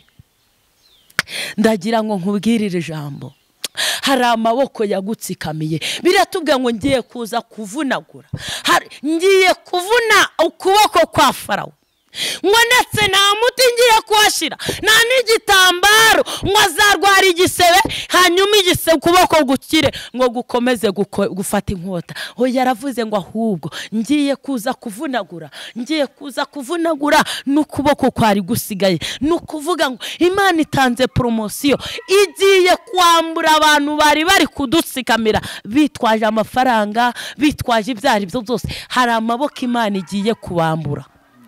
Ndagira ngo nkubwirire ijambo, hari amaboko yagutsikamiye. Biratubwiye ngo ngiye kuza kuvunagura, ngiye kuvuna ukuboko kwa Farawo, ngo ndetse nta muti ngiye kuhashira, nta n'igitambaro, ngo azarwara igisebe, hanyuma igisebe ukuboko gukire, ngo gukomeze gufata inkota. Ho yaravuze ngo ahubwo ngiye kuza kuvunagura, ngiye kuza kuvunagura n'ukuboko kwari gusigaye. Nukuvuga ngo Imana itanze promotion, igiye kwambura abantu bari kudutsikamira, bitwaje amafaranga, bitwaje ibyari byo byose. Hari amaboko Imana igiye kubambura,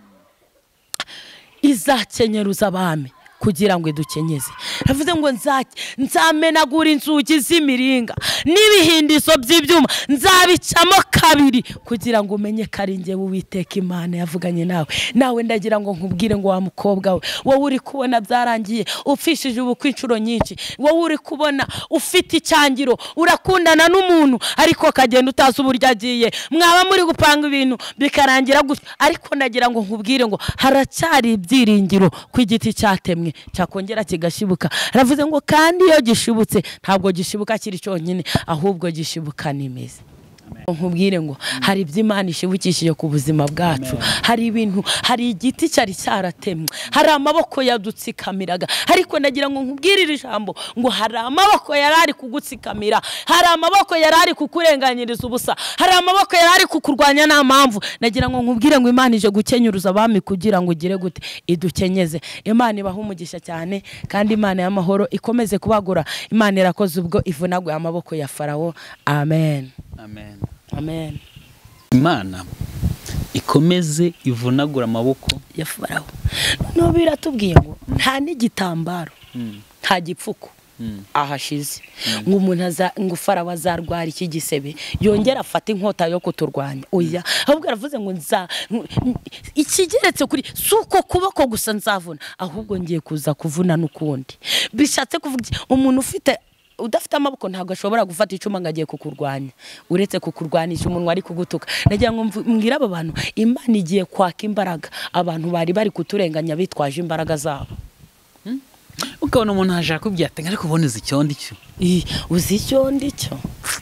izakenyeruza abami kugira ngo idukenyeze. Ravuze ngo nzamenagura inzugi z'imiringa n'ibihindizo by'ibyuma, nzabicamo kabiri kugira ngo umenye ko ari njye Uwiteka Imana yavuganye nawe. Ndagira ngo nkubwire ngo wa mukobwa we, wowe uri kubona byarangiye, upfishije ubukwe inshuro nyinshi, wowe uri kubona ufite icyangiro, urakundana n'umuntu ariko kagenda utazi uburyo agiye, mwaba muri gupanga ibintu bikarangira gutyo, ariko ndagira ngo nkubwire ngo haracyari ibyiringiro ku igiti cyatemwe cyakongera kigashibuka. Ravuze ngo kandi iyo gishibutse, ntabwo gishibuka kiri cyonyine, ahubwo gishibuka n'imizi. Nkubwire ngo hari iby'Imana ishibukishije ku buzima bwacu. Hari ibintu, hari igiti cyari cyaratemwe, hari amaboko yadutsikamiraga, ariko ndagira ngo nkubwirire ijambo ngo hari amaboko yarari kugutsikamira, hari amaboko yarari kukurenganyiriza ubusa, hari amaboko yarari kukurwanya nta mpamvu. Ndagira ngo nkubwire ngo Imana ije gukenyuruza abami kugira ngo ugire gute idukenyeze. Imana ibaha umugisha cyane, kandi Imana y'amahoro ikomeze kubagura. Imana irakoze ubwo ivunaguye amaboko ya Farawo. Amen. Amen. Amen. Imana ikomeze ivunagura amaboko ya Farawo. No biratubwiye ngo nta n'igitambaro, nta gipfuko, ahashize ngo umuntu ngo Farawo azarwara iki gisebe yongera afata inkota yo kuturwanya oya ahubwo aravuze ngo ikigeretse kuri suko kuboko gusa nzavuna ahubwo ngiye kuza kuvuna n'ukundi bishatse kuvuga umuntu udafite amaboko ntabwo ashobora gufata icuma ngo agiye kukurwanya uretse kukurwanisha umuntu wari kugutuka nagira ngo mbwira abo bantu Imana igiye kwaka imbaraga abantu bari kuturenganya bitwaje imbaraga zabo. ukabona umuntu haje akubwira ati ariko uboneza icyondo icyo uzi icyondo icyo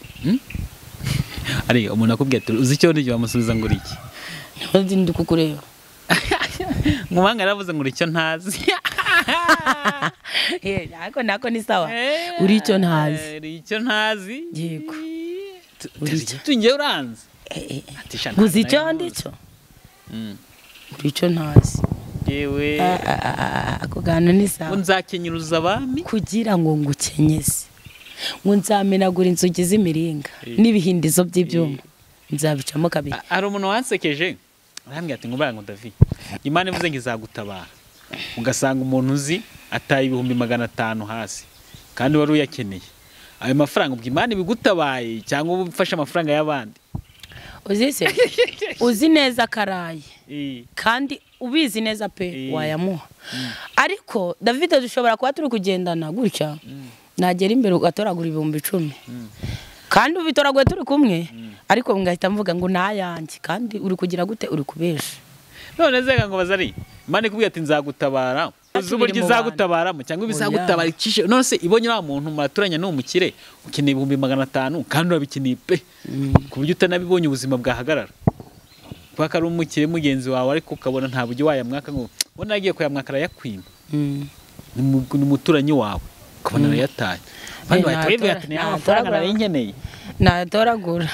ari umuntu akubwira ati uzi icyondo icyo bamusubiza ngo iki ndi kukureba mubanga yaravuze ngo icyo ntazi nako ni sawa uri icyo ntazi yego tungiye uranze uzi icyondo icyo uri icyo ntazi yewe ako gana ni sawa nzakenyuruza abami kugira ngo ngukenyeze ngo nzamenagura inzugi z'imiringa n'ibihindizo by'ibyuma nzabicamo kabiri. hari umuntu wansekeje arambwira ati ngo David Imana ivuze ngo izagutabara ugasanga umuntu uzi ataye 500 hasi kandi wari uyakeneye ayo mafaranga ubwo Imana ibigutabaye cyangwa ubufasha amafaranga y'abandi uzi neza karaye kandi ubizi neza pe wayamuha ariko David dushobora kuba turi kugendana gutya nagera imbere ugatoragura 10,000 kandi ubitoraguye turi kumwe ariko ngahita mvuga ngo nayanjye kandi uri kugira gute uri kubesha none zega ngo bazari Imana ikubwira ati nzagutabara uzuburyo izagutabaramo cyangwa ibizagutabara ikishe none se ibonye wa muntu maturanya n'umukire ukeneye 500 kandi urabikeneye pe ku buryo utanabibonye ubuzima bwahagarara kwaka ari umukire mugenzi wawe ariko ukabona nta buryo wayamwaka ngo ubona agiye kuyamwaka yakwima ni muturanyi wawe ukabona arayataye kandi wahita ati ni amafaranga narinkeneye natoragura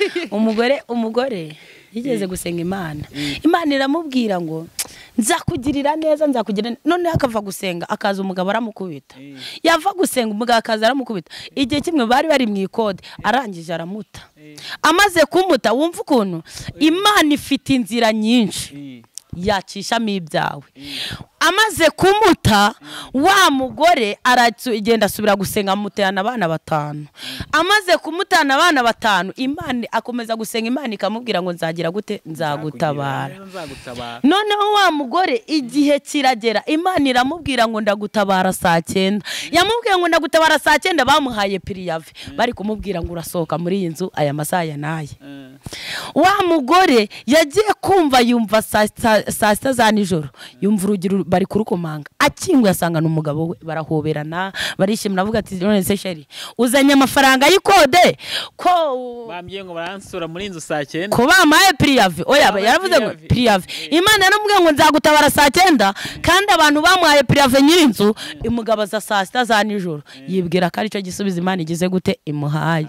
umugore yigeze gusenga Imana iramubwira ngo nzakugirira neza none akava gusenga akaza umugabo aramukubita yava gusenga umugabo akaza aramukubita igihe kimwe bari mu ikode arangije aramuta amaze kumuta wumva ukuntu Imana ifite inzira nyinshi yacishamo ibyawe amaze kumuta wa mugore aragenda asubira gusenga mutana abana 5 amaze kumutana abana 5 Imana akomeza gusenga Imana ikamubwira ngo nzagira gute nzagutabara noneho wa mugore igihe kiragera Imana iramubwira ngo ndagutabara saa 9 yamubwiye ngo ndagutabara saa 9 bamuhaye priyave bari kumubwira ngo urasohoka muri iyi nzu aya masaha ya naye wa mugore yagiye kumva yumva saa 6 za nijoro yumva urugero bari kurukomanga akinguye asanga n'umugabo we barahoberana barishimira avuga ati none se sheri uzanye amafaranga y'ikode ko bambye ngo baransura muri inzu saa 9 ko bamaye priyave oya yaravuze ngo priyave Imana yaramubwiye ngo nzagutabara saa 9 kandi abantu bamuhaye priyave nyirinzu imugabo za saa 6 za nijoro yibwira ko ari cyo gisubiza Imana igize gute imuhaye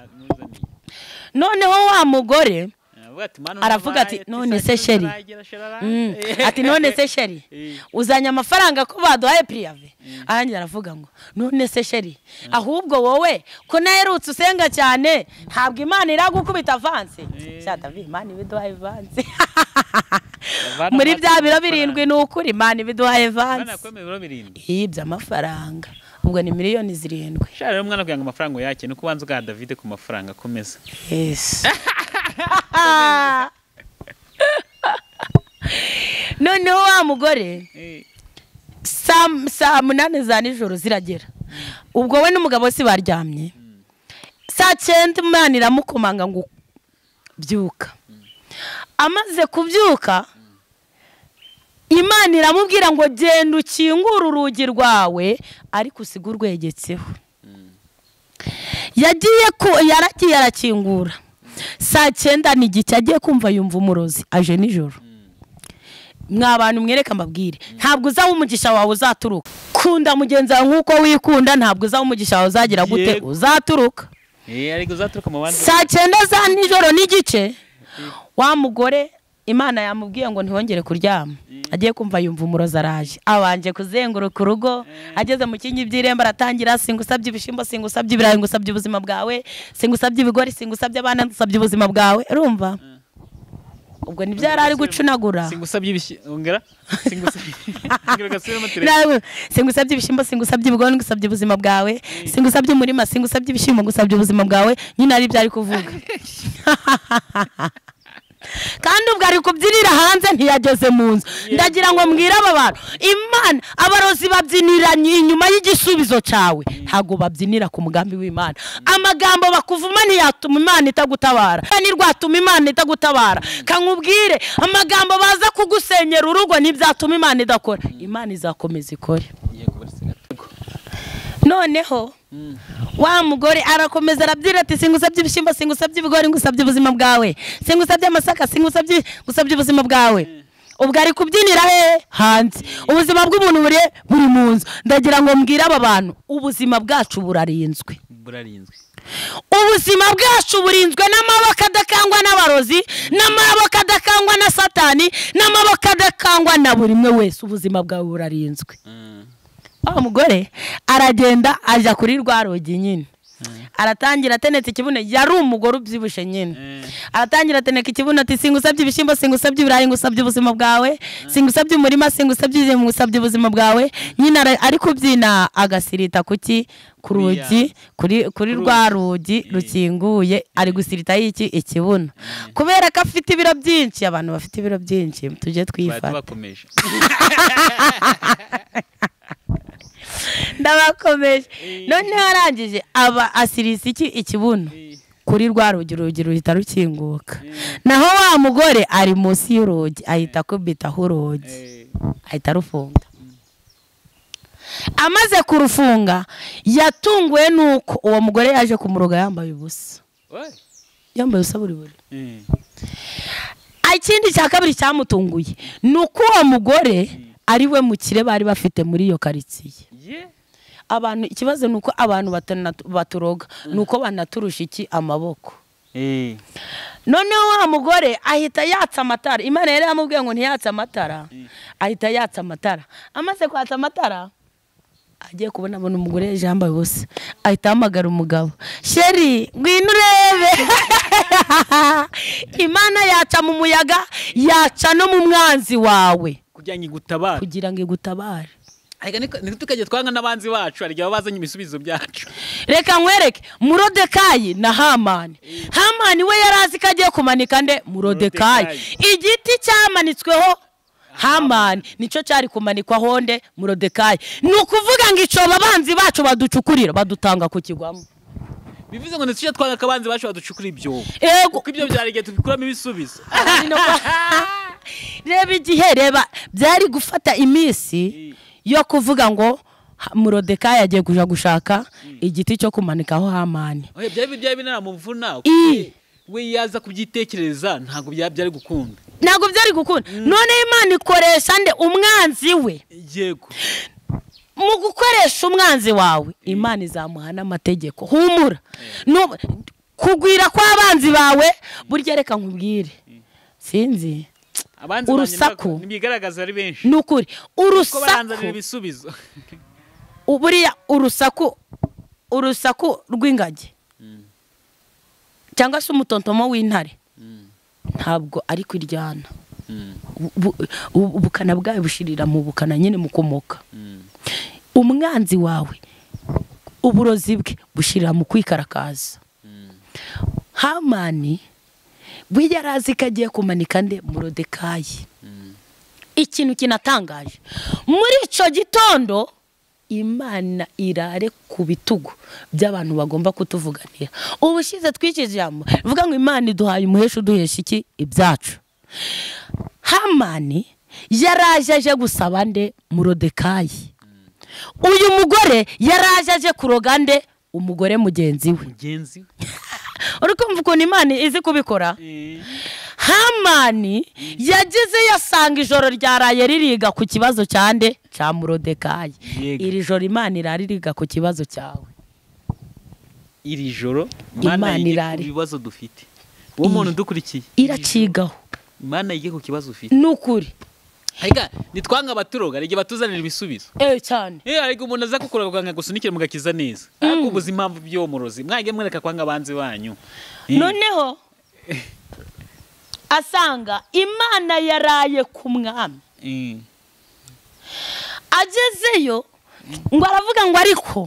noneho wa mugore aravuga ati none se sheri ati none se sheri uzanye amafaranga ko baduhaye priyave arangira aravuga ngo none se sheri ahubwo wowe ko naherutse usenga cyane ntabwo Imana iragukubita avance cyata Imana ibiduhaye avance muri bya biro 7 n'ukuri Imana ibiduhaye avance ibyo amafaranga ubwo ni miliyoni 7 shara rero mwana kuyanga amafaranga yake no kubanza uga David ku mafaranga akomeza yes noneho wa mugore saa 8 za nijoro ziragera ubwo we n'umugabo si baryamye saa 9 Imana iramukomanga ngo byuka amaze kubyuka Imana iramubwira ngo genda ukingura urugi rwawe ariko usiga urwegetseho yaragiye arakingura saa 9 n'igice agiye kumva yumva umurozi aje nijoro mwabantu mwereka mbabwire ntabwo uzaho umugisha wawe uzaturuka kunda mugenzi wawe nkuko wikunda ntabwo uzaho umugisha wawe uzagira gute uzaturuka ariko uzaturuka mu bandi saa 9 za nijoro n'igice wa mugore Imana yamubwiye ngo ntihongere kuryama agiye kumva yumva umurozi araje abanje kuzenguruka urugo ageze mu kingi by'irembo aratangira singusabye ibishimbo singusabye ibirayi ngusabye ubuzima bwawe singusabye ibigori singusabye abana ngusabye ubuzima bwawe urumva ubwo nibyo yari ari gucunagura. Singusabye ibishingara. Singusabye ibishimbo, singusabye ibigori, ngusabye ubuzima bwawe. Singusabye umurima, singusabye ibishimbo, ngusabye ubuzima bwawe. Nyine ari byari kuvuga. Kandi ubwo ari kubyinira hanze ntiyageze mu nzu. Ndagira ngo mbwira aba bantu, Imana abarozi babyinira inyuma y'igisubizo cyawe, ntago babyinira ku mugambi w'Imana. Amagambo bakuvuma ntiyatuma Imana itagutabara, nirwatuma Imana itagutabara. Kankubwire, amagambo baza kugusenyera urugo ntibyatuma Imana idakora. Imana izakomeza ikore. Noneho wa mugore arakomeza arabyira ati singusabye ibishimbo, singusabye ibigori, ngusabye ubuzima bwawe. Singusabye amasaka, ngusabye ubuzima bwawe. Ubwo ari kubyinira hanze. Ubuzima bw'umuntu buri mu nzu. Ndagira ngo mbwira aba bantu, ubuzima bwacu burarinzwe. Ubuzima bwacu burinzwe n'amaboko adakangwa n'abarozi, n'amaboko adakangwa na Satani, n'amaboko adakangwa na buri umwe wese. Ubuzima bwawe burarinzwe. Umugore aragenda aja kuri rwa rogi nyine. Aratangira atenetse ikibuno, yari umugore ubyibushe nyine. Aratangira ateneka ikibuno ati singusabye ibishimbo, singusabye ibirayi, ngusabye ubuzima bwawe. Singusabye umurima, singusabye ubuzima bwawe. Nyine ari kubyina agasirita kuki ku rugi, kuri rwa rugi rukinguye, ari gusirita y'iki ikibuno. Kubera ko afite ibiro byinshi, abantu bafite ibiro byinshi tuje twifata. Ndabakomeje. None arangije aba asirisa iki ikibuno kuri rwa rugi ruhita rukinguka. Naho wa mugore ari munsi y'urugi ahita kubitaho urugi, ahita rufunga. Amaze kurufunga yatunguwe nuko uwo mugore yaje kumuroga yambaye ubusa. Yambaye ubusa buri. Ikindi cya kabiri cyamutunguye nuko uwo mugore ari we mukire bari bafite muri iyo karitsiye. Abantu ikibazo nuko abantu baturoga nuko banaturusha iki amaboko. Noneho wa mugore ahita yatsa amatara. Imana yari yamubwiye ngo ntiyatsa amatara. Ahita yatsa amatara. Amaze kwatsa amatara agiye kubona abona umugore yambaye ubusa. Ahita hamagara umugabo, sheri ngwino urebe. Imana yaca mu muyaga, yaca no mu mwanzi wawe kugira ngo igutabare. Nitukaje twanga n'abanzi bacu ari bazanye imisubizo byacu. Reka nkwereke Morodekayi na Hamani. Hamani we yarazi kagiye kumanika nde Morodekayi. Igiti cyamanitsweho Hamani nico cyari kumanikwaho nde Morodekayi. Nukuvuga ngo ico babanzi bacu baducukurira badutanga ku kigwamo. Bivuze ngo nituje twanga kabanzi bacu baducukura ibyo. Kuko ibyo byarige tubikuramo ibisubizo. Reba igihe reba byari gufata iminsi yo kuvuga ngo Morodekayi yagiye kuja gushaka igiti cyo kumanikaho Hamani. Byari binamuvuna. We yaza kubyitekereza ntago byari gukunda. Ntago byari gukunda. None Imana ikoresha nde umwanzi we. Yego. Mu gukoresha umwanzi wawe Imana izamuhana amategeko. Humura. No kugwira kw'abanzi bawe burya reka nkubwire. Sinzi. Urusaku nibigaragaza ari benshi. Nukuri urusaku baranzanira ibisubizo. Uburiya urusaku rw'ingage. Cyangwa se umutontomo w'intare. Ntabwo ari kwiryana. Ubukana bwawe bushirira mu bukana nyine mukomoka. Umwanzi wawe uburozi bwe bushirira mu kwikarakaza. Hamani yarazi kagiye kumanika nde Morodekayi. Ikintu kinatangaje muri ico gitondo Imana irare ku bitugu by'abantu bagomba kutuvuganira. Ubushize twikije jambo vuga ngo Imana iduhaye umuhesha uduhesha iki ibyacu. Hamani yaraje gusaba nde Morodekayi. Uyu mugore yaraje kuroga nde umugore mugenzi we. Urukumva ukuntu Imana izi kubikora. Hamani yagize yasanga ijoro ryaraye ririga ku kibazo cyande cya Morodekayi. Iri joro Imana iraririga ku kibazo cyawe. Iri joro Imana irari ibibazo dufite. Uwo muntu dukurikiye iracigaho. Imana yige ku kibazo ufite. Nukuri. Hayiga nitwanga baturoga rege batuzanira ibisubizo. Cyane. Ariko umuntu aza kukura kuganga gusunikira mugakiza neza. Ariko ubuzi impamvu byo murozi. Mwage mwereka kwanga abanzi banyu. Noneho asanga Imana yaraye ku mwami. Agezeyo ngo aravuga ngo ariko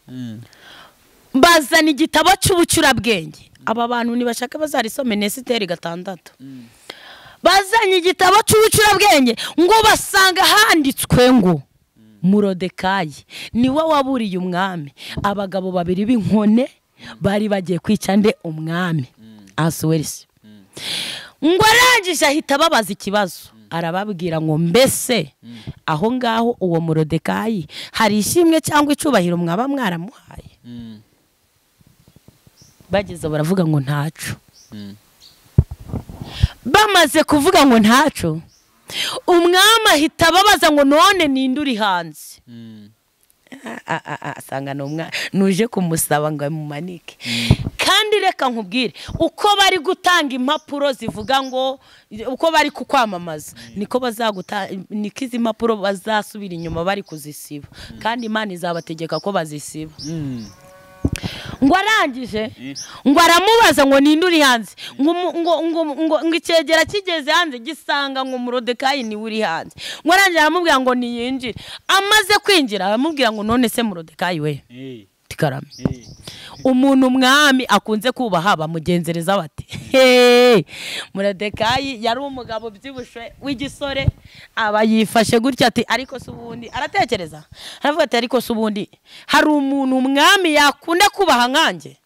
bazana igitabo cy'ubucurabwenge. Aba bantu nibashaka bazarisome Nesiteri 6. Bazanye igitabo cy'ubucurabwenge ngo basanga handitswe ngo Morodekayi niwe waburiye umwami abagabo babiri b'inkone bari bagiye kwica nde umwami Ahasuwerusi. Ngo arangije ahita babaza ikibazo, arababwira ngo mbese aho ngaho uwo Morodekayi hari ishimwe cyangwa icubahiro mwaba mwaramuhaye? Bageze baravuga ngo ntaco. Bamaze kuvuga ngo ntaco, umwami ahita babaza ngo none ninde uri hanze? Asanga nuje kumusaba ngo amumanike. Kandi reka nkubwire uko bari gutanga impapuro zivuga ngo uko bari kukwamamaza niko niko izi impapuro bazasubira inyuma bari kuzisiba, kandi Imana izabategeka ko bazisiba. Ngo arangije ngo aramubaza ngo ninde uri hanze, ngo icyegera kigeze hanze gisanga ngo Morodekayi ni uri hanze. Ngo arangije aramubwira ngo niyinjire. Amaze kwinjira aramubwira ngo none se Morodekayi we tikarame umuntu umwami akunze kubaha bamugenzereza bati Morodekayi yari umugabo byibushe w'igisore aba yifashe gutya ati ariko subundi aratekereza aravuga ati ariko subundi hari umuntu umwami yakunda kubaha nkanjye?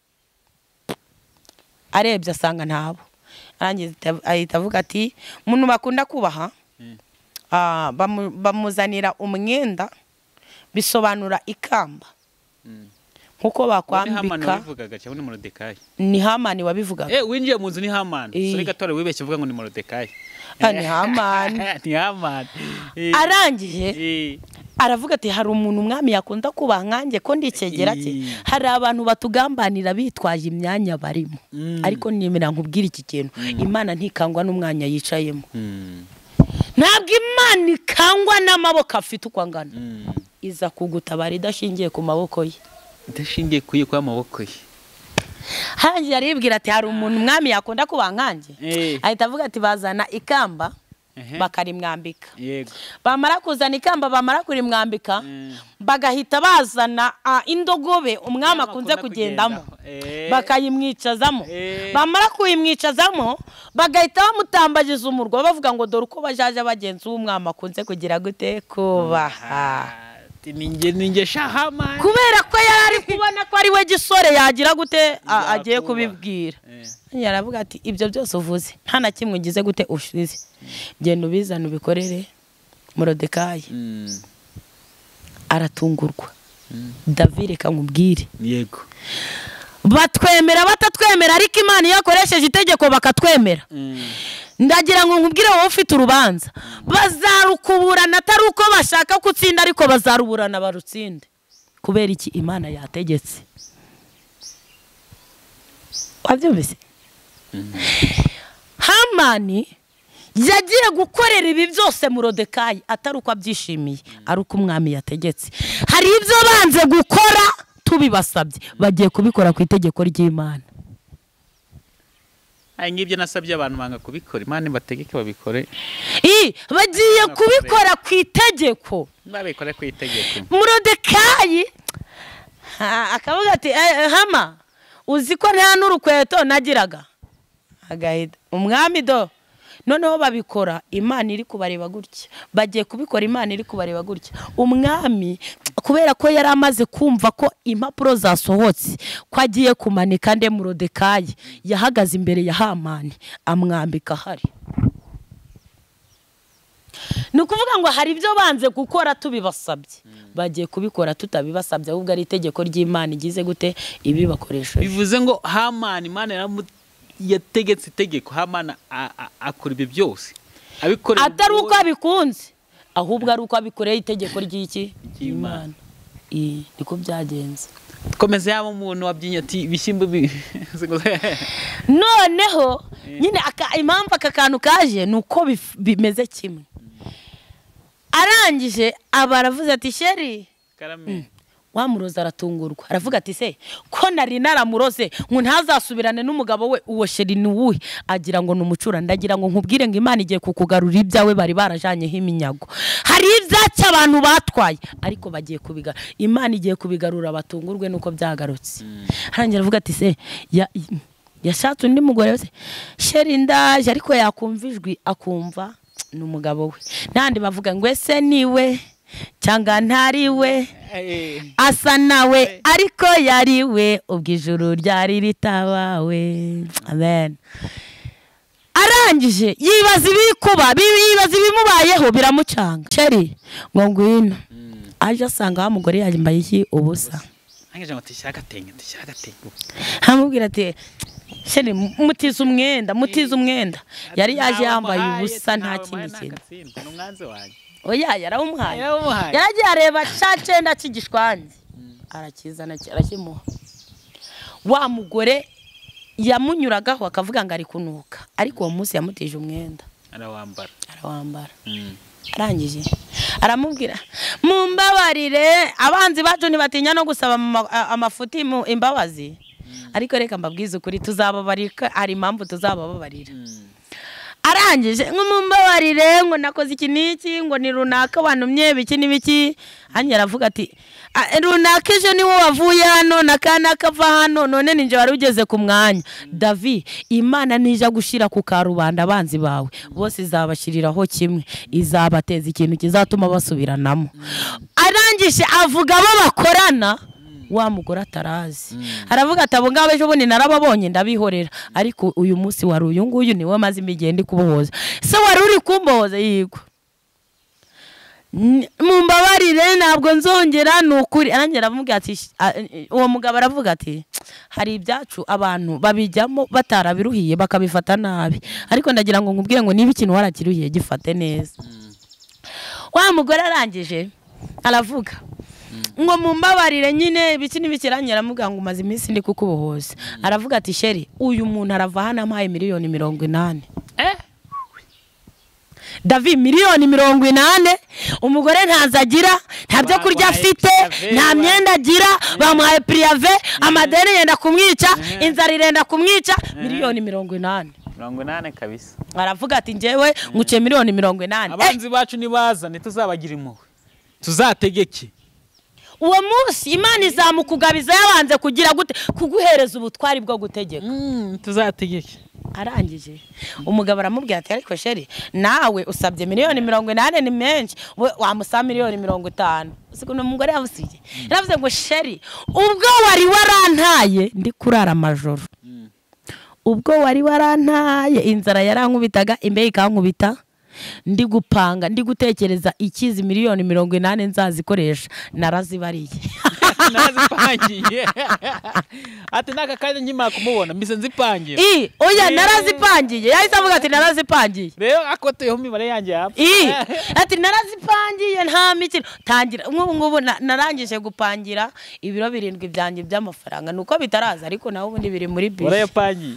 Arebye asanga ntabo. Arangiza ahita avuga ati umuntu bakunda kubaha bamuzanira umwenda bisobanura ikamba nkuko bakwambika. Ni Hamani wabivugaga. Winjiye mu nzu ni Hamani. Sore gatore wibeshye uvuga ngo ni Morodekayi. Ni Hamani. Ni Hamani. Arangije aravuga ati hari umuntu umwami yakunda kubaha nkanjye ko ndikegera cye. Hari abantu batugambanira bitwaje imyanya barimo. Ariko nimera nkubwira iki kintu, Imana ntikangwa n'umwanya yicayemo. Ntabwo Imana ikangwa n'amaboko afite uko angana. Iza kugutabara idashingiye ku maboko ye. Idashingiye kuye kwa maboko ye. Hangi yaribwira ati hari umuntu umwami yakunda kubaha nkanjye. Ahita avuga ati bazana ikamba bakarimwambika. Bamara kuzana ikamba bamara kurimwambika bagahita bazana indogobe umwami akunze kugendamo bakayimwicazamo. Bamara kuyimwicazamo bagahita bamutambagiza umurwa bavuga ngo dore uko bajaje bagenzi w'umwami akunze kugira gute kubaha. Ninge Hamani kubera ko yari kubona ko ari we gisore yagira gute agiye kubibwira. Yaravuga ati ibyo byose uvuze nta na kimwe ngize gute ushize, genda ubizana ubikorere Morodekayi. Aratungurwa. David reka nkubwire, yego batwemera batatwemera ariko Imana yakoresheje itegeko bakatwemera. Ndagira ngo nkubwire wowe ufite urubanza bazarukuburana atari uko bashaka kutsinda ariko bazaruburana barutsinde kubera iki Imana yategetse. Wabyumvise? Hamani yagiye gukorera ibi byose Morodekayi atari uko abyishimiye ari uko umwami yategetse. Hari ibyo banze gukora tubibasabye bagiye kubikora ku itegeko ry'Imana. Ngibyo nasabye abantu banga kubikora, Imana bategeke babikore. Bagiye kubikora ku itegeko. Babikora ku itegeko. Morodekayi akavuga ati Hama uzi ko nta n'urukweto nagiraga? Agahita umwami do noneho babikora Imana iri kubareba gutya. Bagiye kubikora Imana iri kubareba gutya. Umwami kubera ko yari amaze kumva ko impapuro zasohotse ko agiye kumanika nde Morodekayi yahagaze imbere ya Hamani amwambika hari. Nukuvuga ngo hari ibyo banze gukora tubibasabye bagiye kubikora tutabibasabye ahubwo ari itegeko ry'Imana igize gute ibibakoresha. Bivuze ngo Hamani Imana yategetse itegeko Hamani akora ibyo byose abikorera atari uko abikunze ahubwo ari uko abikoreye itegeko ry'iki Imana. Niko byagenze. Komeze yaba umuntu wabyinye ati bishyimbo noneho nyine impamvu aka kantu kaje nuko bimeze kimwe. Arangije abaravuze ati sheri karame wamuroza aratungurwa aravuga ati se ko nari naramuroze ngo ntazasubirane n'umugabo we uwo sheri ni uwuhe agira ngo numucura ndagira ngo nkubwire ngo Imana igiye kukugarura ibyawe bari barajanyeho iminyago hari ibyatsi abantu batwaye ariko bagiye kubigarura Imana igiye kubigarura batungurwe nuko byagarutse harangira avuga ati se yashatse undi mugore wese sheri ndaje ariko yakumva ijwi akumva n'umugabo we nandi bavuga ngo ese niwe cyangwa ntariwe asa nawe ariko yariwe ubwijuru ryari ritabawe amen arangije yibaza ibikuba bibaza ibimubayeho biramucanga sheri ngo ngwino aje asanga wa mugore yambaye iki ubusa angeje ngo tishakatenge hamubwira ati sheri mutiza umwenda yari yaje yambaye ubusa nta kindi kintu n'umwanzi wanjye oya yarawumuhaye yaragiye areba cacenda cy'igishwanzi arakizana arakimuha wa mugore yamunyuragaho akavuga ngo ari kunuka ariko uwo munsi yamutije umwenda arawambara arangije aramubwira mumbabarire abanzi bacu ntibatinya no gusaba amafuti mu imbabazi ariko reka mbabwize ukuri tuzababarika hari impamvu tuzababarira arangije nk'umumbabarire ngo nakoze iki niki ngo ni runaka wantumye biki n'ibiki hanyuma aravuga ati runaka ejo niwo wavuye hano nakana kava hano none ninje wari ugeze ku mwanya David Imana nija gushira ku karubanda abanzi bawe bose izabashiriraho kimwe izabateza ikintu kizatuma basubiranamo arangije avuga abo bakorana wa mugore atarazi aravuga ati abo ngabo ejo bundi narababonye ndabihorera ariko uyu munsi wari uyu nguyu niwe maze imigende kubohoza se wari uri kumbohoza yego mumbabarire ntabwo nzongera nukuri arangera avuga ati uwo mugabo aravuga ati hari ibyacu abantu babijyamo batarabiruhiye bakabifata nabi ariko ndagira ngo nkubwire ngo niba ikintu warakiruhiye gifate neza wa mugore arangije aravuga ngo mumbabarire nyine ibiki n'ibikiranyera muga ngo umaze iminsi ndi kukubohoza aravuga ati sheri uyu muntu arava hano amaye miliyoni 80 David miliyoni 80 umugore ntazagira nta byo kurya afite nta myenda agira bamuhaye priave amadeni yenda kumwica inzara irenda kumwica miliyoni 80 kabisa aravuga ati njyewe nguce miliyoni 80 abanzi bacu nibaza ntituzabagira impuhwe tuzategeke uwo munsi Imana izamukugabiza yabanze kugira gute kuguhereza ubutwari bwo gutegeka tuzategeke arangije umugabo aramubwira ati ariko sheri nawe usabye miliyoni 80 ni menshi wamusa miliyoni 50 sikuno umugore yavusiye yaravuze ngo sheri ubwo wari warantaye ndi kurara amajoro ubwo wari warantaye inzara yarankubitaga imbe ikankubita ndi gupanga ndi gutekereza ikizi miliyoni 80 nzazikoresha narazibariye narazipangiye ati naka kandi nkima kumubona mbise nzipangiye oya narazipangiye yahise avuga ati narazipangiye rero akoteyeho imibare yanjye hapa ati narazipangiye nta mikino tangira ngubu narangije gupangira ibiro 7 byanjye by'amafaranga nuko bitaraza ariko naho ubundi biri muri bishi warayapangiye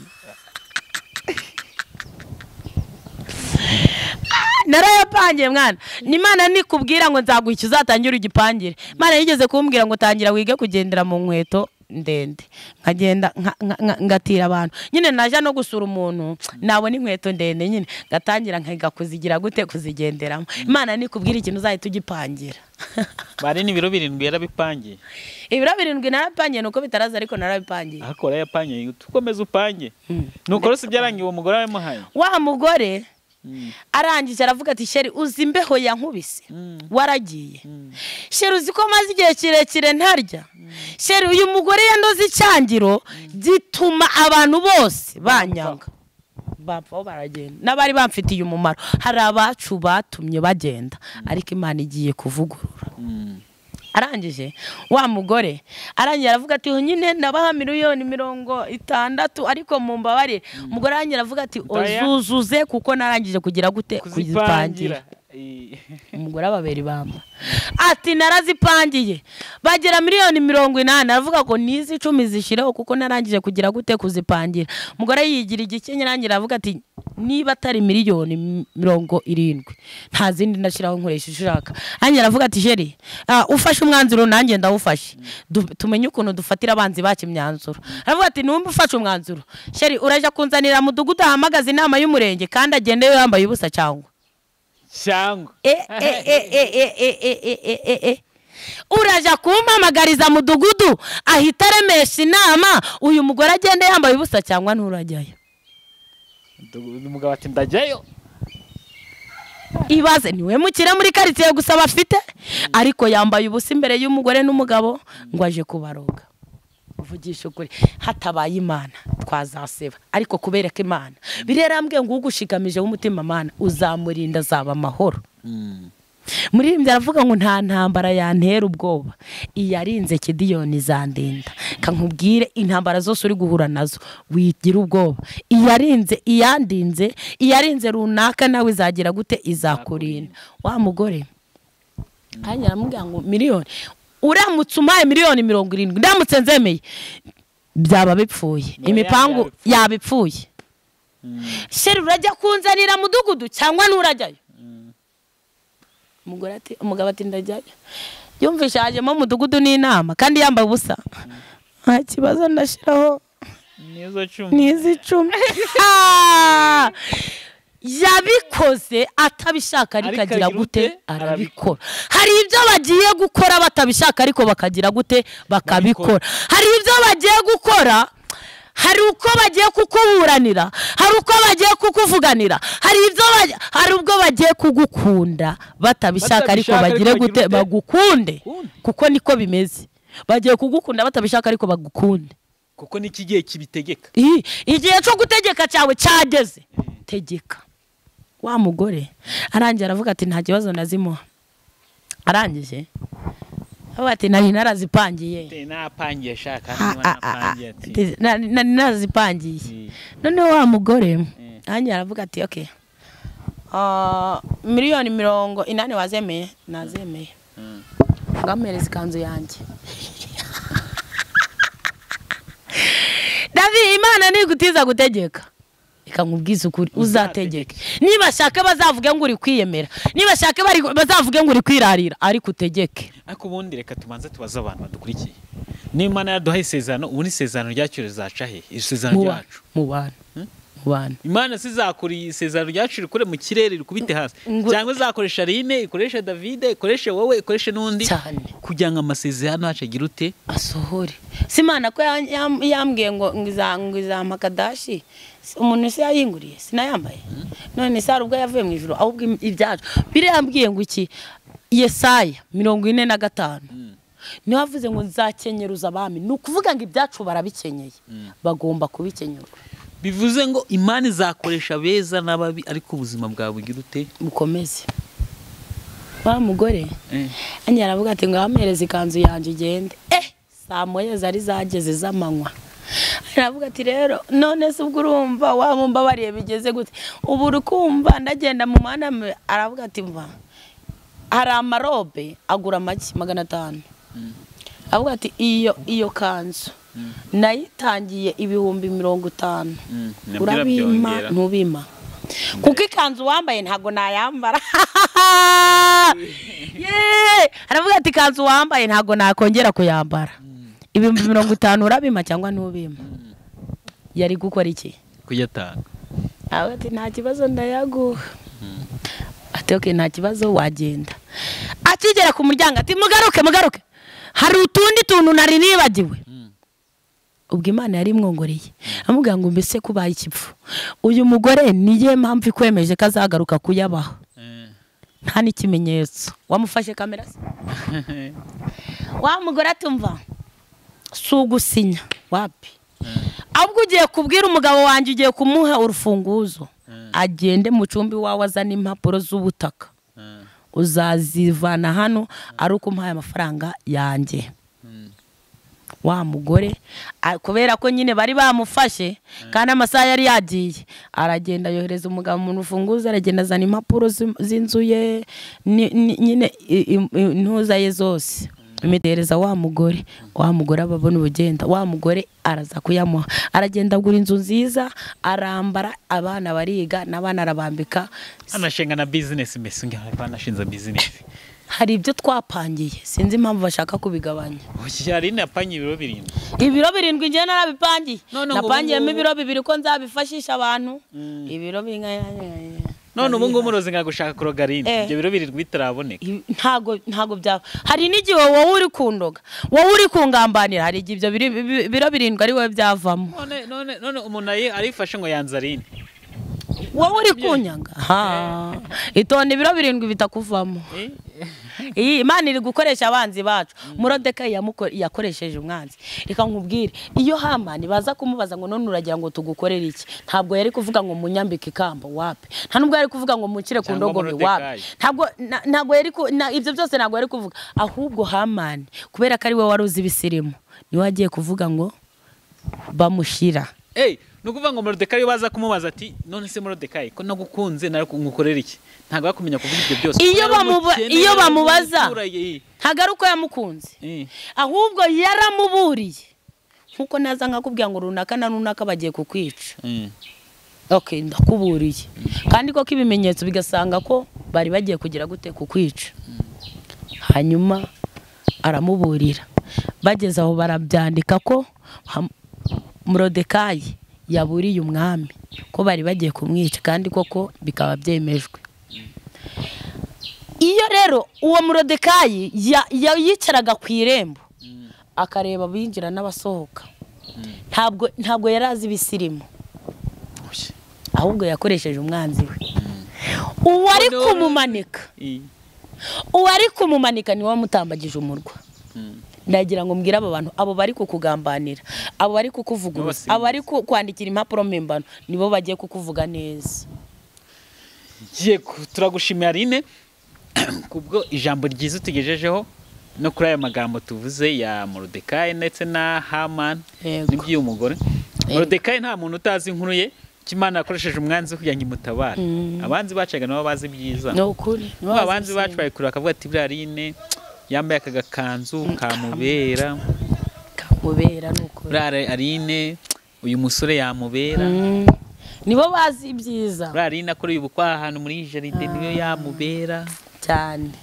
narayapangiye mwana n'Imana nikubwira ngo nzaguha uzatangira ugipangire Imana yigeze kumbwira ngo tangira wige kugendera mu nkweto ndende nkagenda ngatira abantu nyine naje no gusura umuntu nabona inkweto ndende nyine gatangira nkiga kuzigira gute kuzigenderamo Imana nikubwira ikintu uzahita ugipangira bari ni biro 7 yarabipangiye ibiro 7 narapangiye nuko bitaraza ariko narabipangiye akora yapangiye ukomeza upangiye nuko rose byarangiye uwo mugore wamuhaye wa mugore arangije aravuga ati sheri uzi imbeho yankubise waragiye sheri uzi ko maze igihe kirekire ntarya sheri uyu mugore yandoze icyangiro gituma abantu bose banyanga bapfa baragenda n'abari bamfitiye umumaro hari abacu batumye bagenda ariko Imana igiye kuvugurura arangije wa mugore arangira avuga ati nyine nabaha miliyoni 60 ariko mumbabarire umugore arangira avuga ati ozuzuze kuko narangije kugira gute kuzipangira umugore ababera ibamba ati narazipangiye bagera 1,80,000 aravuga ko nizi 10 zishireho kuko narangije kugira gute kuzipangira umugore yigira igikenye rangira aravuga ati niba atari 1,70,000 nta zindi ndashiraho nkoresha ushaka anye aravuga ati jeri ufashe umwanzuro nanjye ndawufashe tumenye ukuntu dufatira abanzi baki imyanzuro aravuga ati numva ufashe umwanzuro jeri uraje kunzanira mudugudu ahamagaza inama y'umurenge kandi agende yambaye ubusa cyangwa uraja kumpamagariza mudugudu ahita aremesha inama uyu mugore agende yambaye ubusa cyangwa nturajyayo umugabo ati ndajyayo ibaze niwe mukire muri quartier gusa bafite ariko yambaye ubusa imbere y'umugore n'umugabo ngo aje kubaroga uvugisha ukuri hatabaye Imana twazaseba ariko kubereka Imana birerambwe ngo ugushigamije w'umutima Mana uzamurinda zaba amahoro muri imbye aravuga ngo nta ntambara yantera ubwoba iyarinze Kidiyoni zandinda kankubwire intambara zose uri guhura nazo wigira ubwoba iyarinze runaka nawe izagira gute izakurinda wa mugore hanyuma aramubwira ngo miliyoni uramutse umaye 1,70,000 ndamutse nzemeye byaba bipfuye imipangu yabipfuye sheri urajya kunzanira mudugudu cyangwa nurajyayo umugabo ati ndajyayo yumvisha hajemo mudugudu n'inama kandi yambaye ubusa nta kibazo ndashiraho nizo 10 yabikoze atabishaka ariko agira gute arabikora hari ibyo bagiye gukora batabishaka ariko bakagira gute bakabikora hari ibyo bagiye gukora hari uko bagiye kukuburanira hari uko bagiye kukuvuganira hari ubwo bagiye kugukunda batabishaka ariko bagire gute bagukunde kuko niko bimeze bagiye kugukunda batabishaka ariko bagukunde kuko niki gihe kibitegeka igihe cyo gutegeka cyawe cyageze tegeka wa mugore arangiye aravuga ati nta kibazo nazimuha arangije avuga ati nari narazipangiye napangiye shaka napangiye narazipangiye none wa mugore arangiye aravuga ati okay 1,80,000 wazemeye nazemeye ngamereza ikanzu yanjye David Imana nigutiza gutegeka ikangubwiza ukuri uzategeke niba shaka bazavuge ngo uri kwiyemera niba shaka bazavuge ngo uri kwirarira ariko utegeke ariko ubundi reka tumanze tubaza abantu badukurikiye n'Imana yaduhaye isezerano ubu ni isezerano ryacu rizaca he isezerano ryacu mu bantu Imana sizakuri isezerano ryacu rikure mu kirere rikubite hasi cyangwa izakoresha Rine ikoresha David ikoreshe wowe ikoreshe nundi kugira ngo amasezerano acagira ute asohore Simana ko yambwiye ngo ngizamakadashi umuntu se yayinguriye sinayambaye none se ubwo yavuye mu ijuru ahubwo ibyacu birambwiye ngo iki Yesaya 45 ni wavuze ngo nzakenyeruza abami nukuvuga ngo ibyacu barabikenyeye bagomba kubikenyerwa bivuze ngo Imana izakoresha beza nababi ariko ubuzima bwa bugira ute bukomeze wa mugore anya aravuga ati ngo amereze ikanzu yanje igende saa moya zari zageze z'amanywa aravuga ati rero none se ubwo urumva wamumba bariye bigeze gute ubu urukumva ndagenda mu mana aravuga ati mva hari amarobe agura make 500 avuga ati iyo kanzu nayitangiye 50,000 urabima ntubima kuko ikanzu wambaye ntago nayambara aravuga ati kanzu wambaye ntago nakongera kuyambara 50,000 urabima cyangwa ntubima yari gukora iki kuyatanga ati nta kibazo ndayaguha ati okay nta kibazo wagenda akigera ku muryango ati mugaruke hari utundi tuntu nari nibagiwe ubwo Imana yari mwongoreye amubwira ngo mbese kubaye ikipfu uyu mugore niye mpamvu ikwemeje kazagaruka kuyabaha nta n'ikimenyetso wamufashe kamera se wa mugore atumva sugusinya wapi ahubwo ugiye kubwira umugabo wanjye ugiye kumuha urufunguzo agende mu cumbi wawe azana impapuro z'ubutaka uzazivana hano ari uko mpaye amafaranga yanjye wa mugore kubera ko nyine bari bamufashe kandi amasaha yari yagiye, aragenda yohereza umugabo mu rufunguzo, aragenda azana impapuro z'inzu ye nyine intuza ye zose, imitereza wa mugore ababona ubugenda, wa mugore araza kuyamuha, aragenda agura inzu nziza, arambara, abana bariga, n'abana arabambika, anashinga na business mbese ngashinze business. Hari ibyo twapangiye, sinzi impamvu bashaka kubigabanya. Hari napanye ibiro 7. Ibiro 7 ngiye narabipangiye, napangiyemo ibiro 2 ko nzabifashisha abantu, ibiro bingaya. None ubu ngubu muroze ngagushaka kurogarine, ibyo biro 7 bitaraboneka. Ntago byaba. Hari n'igihe wowe uri kundoga, wowe uri kungambanira, hari igihe ibyo biro 7 ari wowe byavamo. None umuntu arifashe ngo yanzarine. Wowe uri kunyanga. Itonde ibiro 7 bitakuvamo. Imana iri gukoresha abanzi bacu. Moridekayi yakoresheje umwanzi. Reka nkubwire, iyo Hamani baza kumubaza ngo none uragira ngo tugukorere iki, ntabwo yari kuvuga ngo munyambike ikamba, wapi. Nta nubwo yari kuvuga ngo mukire ku ndogobe, wapi. Ntabwo yari ibyo byose ntabwo yari kuvuga. Ahubwo Hamani kubera ko ari we waruzi ibisirimu, niwe agiye kuvuga ngo bamushira. Nukuvuga ngo Moridekayi baza kumubaza ati none se Moridekayi ko nagukunze nagukorera iki, ntabwo bakumenya kuvuga ibyo byose. Iyo bamubaza ntabwo ari uko yamukunze, ahubwo yaramuburiye nkuko naza nkakubwira ngo runaka na runaka bagiye kukwica. Okay, ndakuburiye kandi koko ibimenyetso bigasanga ko bari bagiye kugira gute kukwica. Hanyuma aramuburira, bageze aho barabyandika ko Moridekayi yaburiye umwami ko bari bagiye kumwica, kandi koko bikaba byemejwe. Iyo rero uwo Moridekayi yicaraga ku irembo akareba binjira n'abasohoka, ntabwo yari azi ibisirimu, ahubwo yakoresheje umwanzi we. Uwari kumumanika ni wamutambagije umurwa. Ndagira ngo mbwira aba bantu, abo bari kukugambanira, abo bari kukuvuguruza, abo bari kwandikira impapuro mpimbano, nibo bagiye kukuvuga neza. Turagushimira Aline kubwo ijambo ryiza tugejejeho no kuri aya magambo tuvuze ya Moridekayi ndetse na Hamani n'iby'uyu mugore. Moridekayi nta muntu utazi inkuru ye, Imana yakoresheje umwanzi kugira ngo imutabare. Abanzi bacaga nabo bazi byiza. No kuri. Abanzi bacu bari kuraka akavuga ati buriya Aline yambaye akagakanzu kamubera nuko. Buriya Aline uyu musore yamubera. Nibo bazi ibyiza. Buriya Aline akora ubukwe ahantu muri jaride niyo yamubera cyane.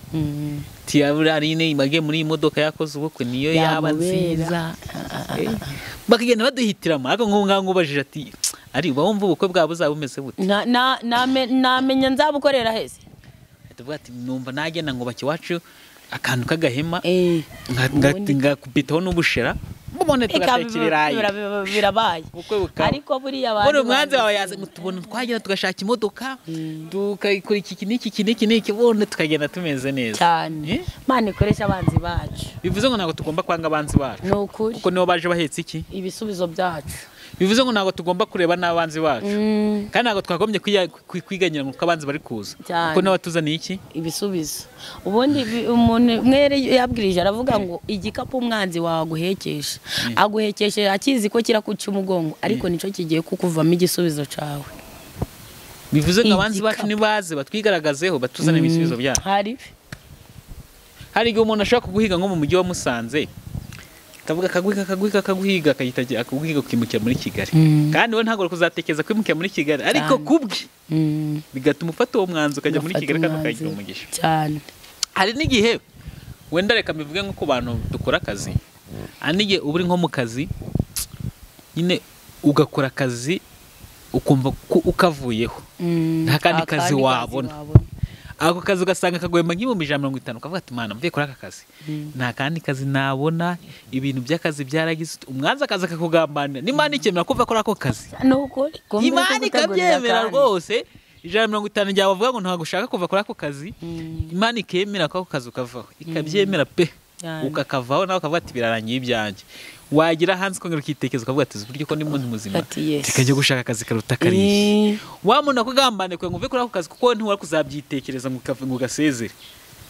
Buriya Aline imagiye muri imodoka yakoze ubukwe niyo yaba nziza. Bakagenda baduhitiramo, ariko nk'ubu ubajije ati ari wumva ubukwe bwabo buzaba bumeze bute? Namenya nzabukorera hese. Tuvuga ati numva nagenda ngo bakiwacu akantu kagahema ngakubitaho n'ubushera mubone tugatekera birabaye. Ariko buriya abantu umwanzi wawe yaza tubona twagenda tugashaka imodoka tukayikora iki niki bone tukagenda tumeze neza cyane. Imana ikoresha abanzi bacu. Bivuze ngo ntabwo tugomba kwanga abanzi bacu, kuko nibo baje bahetse iki ibisubizo byacu. Bivuze ngo ntabwo tugomba kureba n'abanzi bacu, kandi ntabwo twagombye kwiganyira ngo abanzi bari kuza, kuko niba tuzaniye iki ibisubizo. Ubundi umuntu mwere yabwirije aravuga ngo igikapu umwanzi wawe aguhekesha, aguhekeshe akizi ko kirakuca umugongo, ariko nico kigiye kukuvamo igisubizo cawe. Bivuze ngo abanzi bacu nibaze batwigaragazeho batuzane ibisubizo byacu. Hari igihe umuntu ashaka kuguhiga nko mu mujyi wa Musanze, kavuga kaguhiga kayitaje akuguhiga ukimukira muri Kigali, kandi we ntago kuzatekereza kwimukira muri Kigali, ariko kubwi bigatuma ufata uwo mwanzo ukajya muri Kigali kandi ukagira umugisha cyane. Hari n'igihe wenda reka mbivuge nko ku bantu dukora akazi, anige uburi nko mu kazi nyine ugakora akazi ukumva ukavuyeho nta kandi kazi wabona, ako kazi ugasanga kagwemba nk'ibihumbi 150, ukavuga ati mana mvuye kuri aka kazi nta kandi kazi nabona, ibintu by'akazi byaragize umwanzi akaza kakugambanira. N'Imana ikemera kuva kuri ako kazi, Imana ikabyemera rwose. 150 njya bavuga ngo ntago ushaka kuva kuri ako kazi, Imana ikemera ko ako kazi ukavaho, ikabyemera pe ukakavaho nawe ukavuga ati birarangiye ibyanjye. Wagira hanze kongera ukitekereza ukavuga ati buryo ko ndi muntu muzima tikajye gushaka akazi karuta kariye. Wa muntu akugambane kwe ngo uve kuri ako kazi kuko ntiwari kuzabyitekereza ngo ugasezere.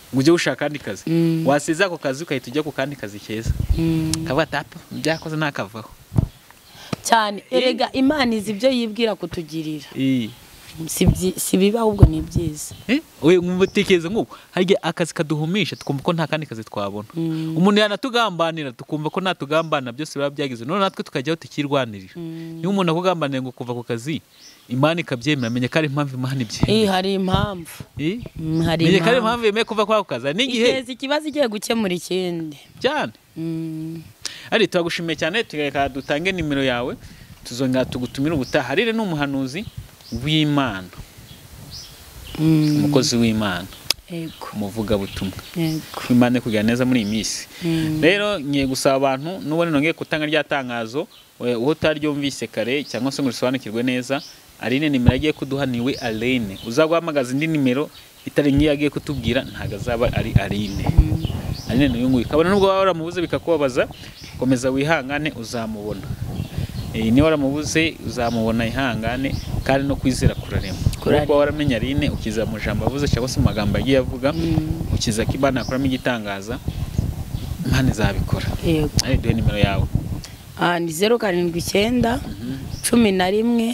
ngo ujye gushaka kandi kazi wasiza ako kazi ukahita ujya ku kandi kazi keza kavuga ati apa byakoze ntakavaho cyane erega Imana izi ibyo yibwira kutugirira si biba ahubwo ni byiza we umutekereza nk'uko hari akazi kaduhumisha tukumva ko nta kandi kazi twabona umuntu yanatugambanira tukumva ko natugambana byose biba byagize none natwe tukajyaho tukirwanirira niyo umuntu akugambanira ngo kuva ku kazi Imana ikabyemera menye ko ari impamvu Imana ibyemera hari impamvu menye ko ari impamvu yemeye kuva kwa kazi n'igihe ikibazo igiye gukemura ikindi cyane ari turagushimiye cyane tugeka dutange nimero yawe tuzongera tugutumira ubutaha Aline ni umuhanuzi w'Imana umukozi w'Imana umuvuga butumwa Imana kugira neza muri iyi minsi rero ngiye gusaba abantu nubone nongeye kutanga rya tangazo uwo utaryumvise kare cyangwa se ngo risobanukirwe neza Aline nimero agiye kuduha niwe Aline uzaguhamagaza indi nimero itari ngiye agiye kutubwira ntago azaba ari Aline Aline niyo nguye kabone nubwo waramubuze bikakubabaza komeza wihangane uzamubona niba waramubuze uzamubona ihangane kandi no kwizera kurarema kuko waramenya Aline ukiza mu jambo avuze cyangwa se mu magambo agiye avuga ukiza ko Imana akoramo igitangaza Imana izabikora ari duhe nimero yawe ni 079 11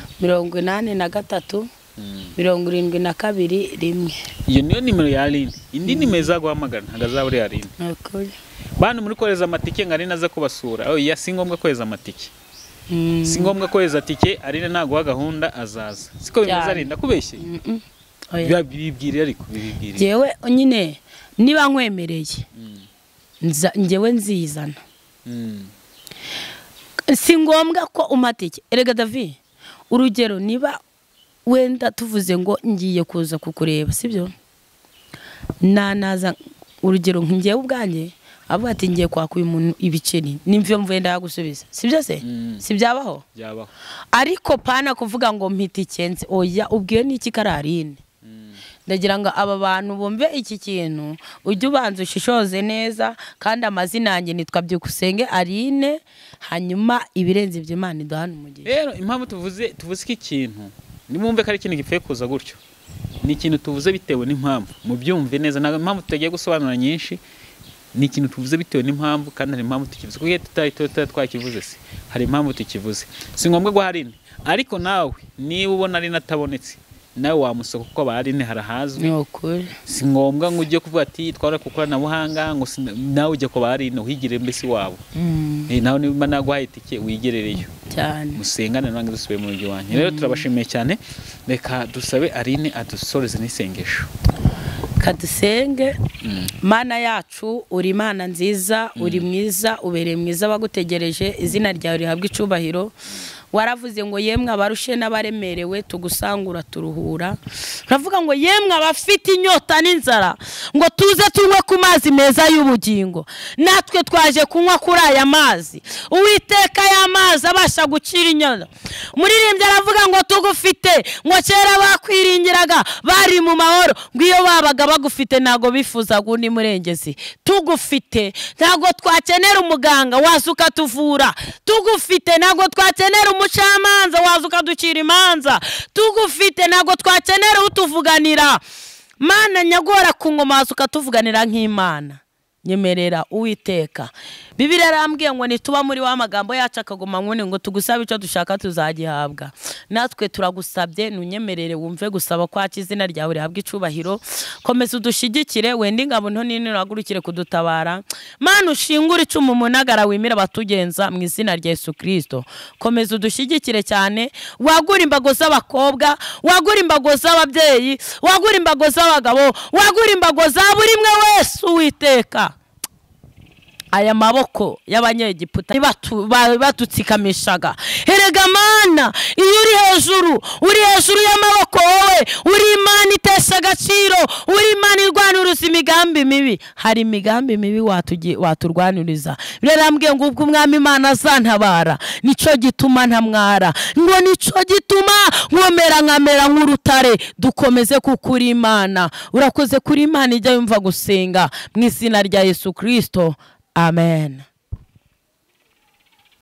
83 72 1 iyo niyo nimero ya Aline indi nimero zaguhamagara ntago azabure Aline bantu muri kohereza amatike ngo Aline aza kubasura oya si ngombwa kohereza amatike si ngombwa kohereza tike Aline ntago gahunda azaza siko bimeze Aline kubeshye bibwire ariko bibwire jewe nyine niba nkwemereye njyewe nzizana si ngombwa ko umatike erega David urugero niba wenda tuvuze ngo ngiye kuza kukureba sibyo naza urugero ngiye ubwanjye avuga ati ngiye kwaka uyu muntu ibiceri nimvyo mvenda yagusubiza sibyo se sibyabaho ariko pana kuvuga ngo mpitikenze oya ubwiye niki kararine ndagira ngo aba bantu bumve iki kintu ujye ubanza ushishoze neza kandi amazina yanjye nitwa Byukusenge Aline hanyuma ibirenze ibyo Imana iduhana umugisha rero impamvu tuvuze iki kintu nimumve ko ari ikintu gipfuye kuza gutyo ni ikintu tuvuze bitewe n'impamvu mu byumve neza nta impamvu tutagiye gusobanura nyinshi ni ikintu tuvuze bitewe n'impamvu kandi hari impamvu tukivuze kuko twakivuze se hari impamvu tukivuze si ngombwa ngo Aline ariko nawe niba ubona Aline atabonetse nawe wamusoko kuko Aline harahazwe si ngombwa ngo ujye kuvuga ati twara kukoranabuhanga ngo nawe ujye ko Aline uhigire mbese wabo nawe niba naguhaye itike wigerereyo cyane musengane nange dusubiye mu rugi wanyu rero turabashimiye cyane reka dusabe Aline adusoreze n'isengesho kadusenge Mana yacu uri Imana nziza uri mwiza ubereye mwiza bagutegereje izina ryawe rihabwa icubahiro waravuze ngo yemwe abarushe n'abaremerewe tugusangura turuhura uravuga ngo yemwe abafite inyota n'inzara ngo tuze tunywe ku mazi meza y'ubugingo natwe twaje kunywa kuri aya mazi Uwiteka y'amazi abasha gucira inyota umuririmbyi aravuga ngo tugufite ngo kera bakwiringiraga bari mu mahoro ngo iyo babaga bagufite nago bifuza gundi murengezi tugufite ntago twakenera umuganga wazuka tuvura tugufite nago twakenera umucamanza wazuka ducira imanza tugufite nago twakenera utuvuganira Mana nyagora ku ngoma wazuka tuvuganira nk'Imana nyemerera Uwiteka Bibiliya yarambwiye ngo nituba muri wa magambo yacu akagoma nkone ngo tugusabe icyo dushaka tuzagihabwa natwe turagusabye nunyemerere wumve gusaba kwa izina ryawe rihabwa icubahiro komeza udushigikire wende ingabo nto nini uragurukire kudutabara Mana ushingure icumu munagara wimira batugenza mu izina rya Yesu Kristo komeza udushigikire cyane wagura imbago z'abakobwa wagura imbago z'ababyeyi wagura imbago z'abagabo wagura imbago za buri mwe wese Uwiteka aya maboko y'abanyegiputa batutsikamishaga erega Mana iyo uri hejuru y'amaboko wowe uri Imana itesha agaciro uri Imana irwaniriza imigambi mibi hari imigambi mibi waturwaniriza birarambwiye ngo ubwo umwami Imana azantabara nico gituma ntamwara ngo nico gituma nkamera nk'urutare dukomeze kukuri Imana urakoze kuri Imana ijya yumva gusenga mu izina rya Yesu Kristo Amen.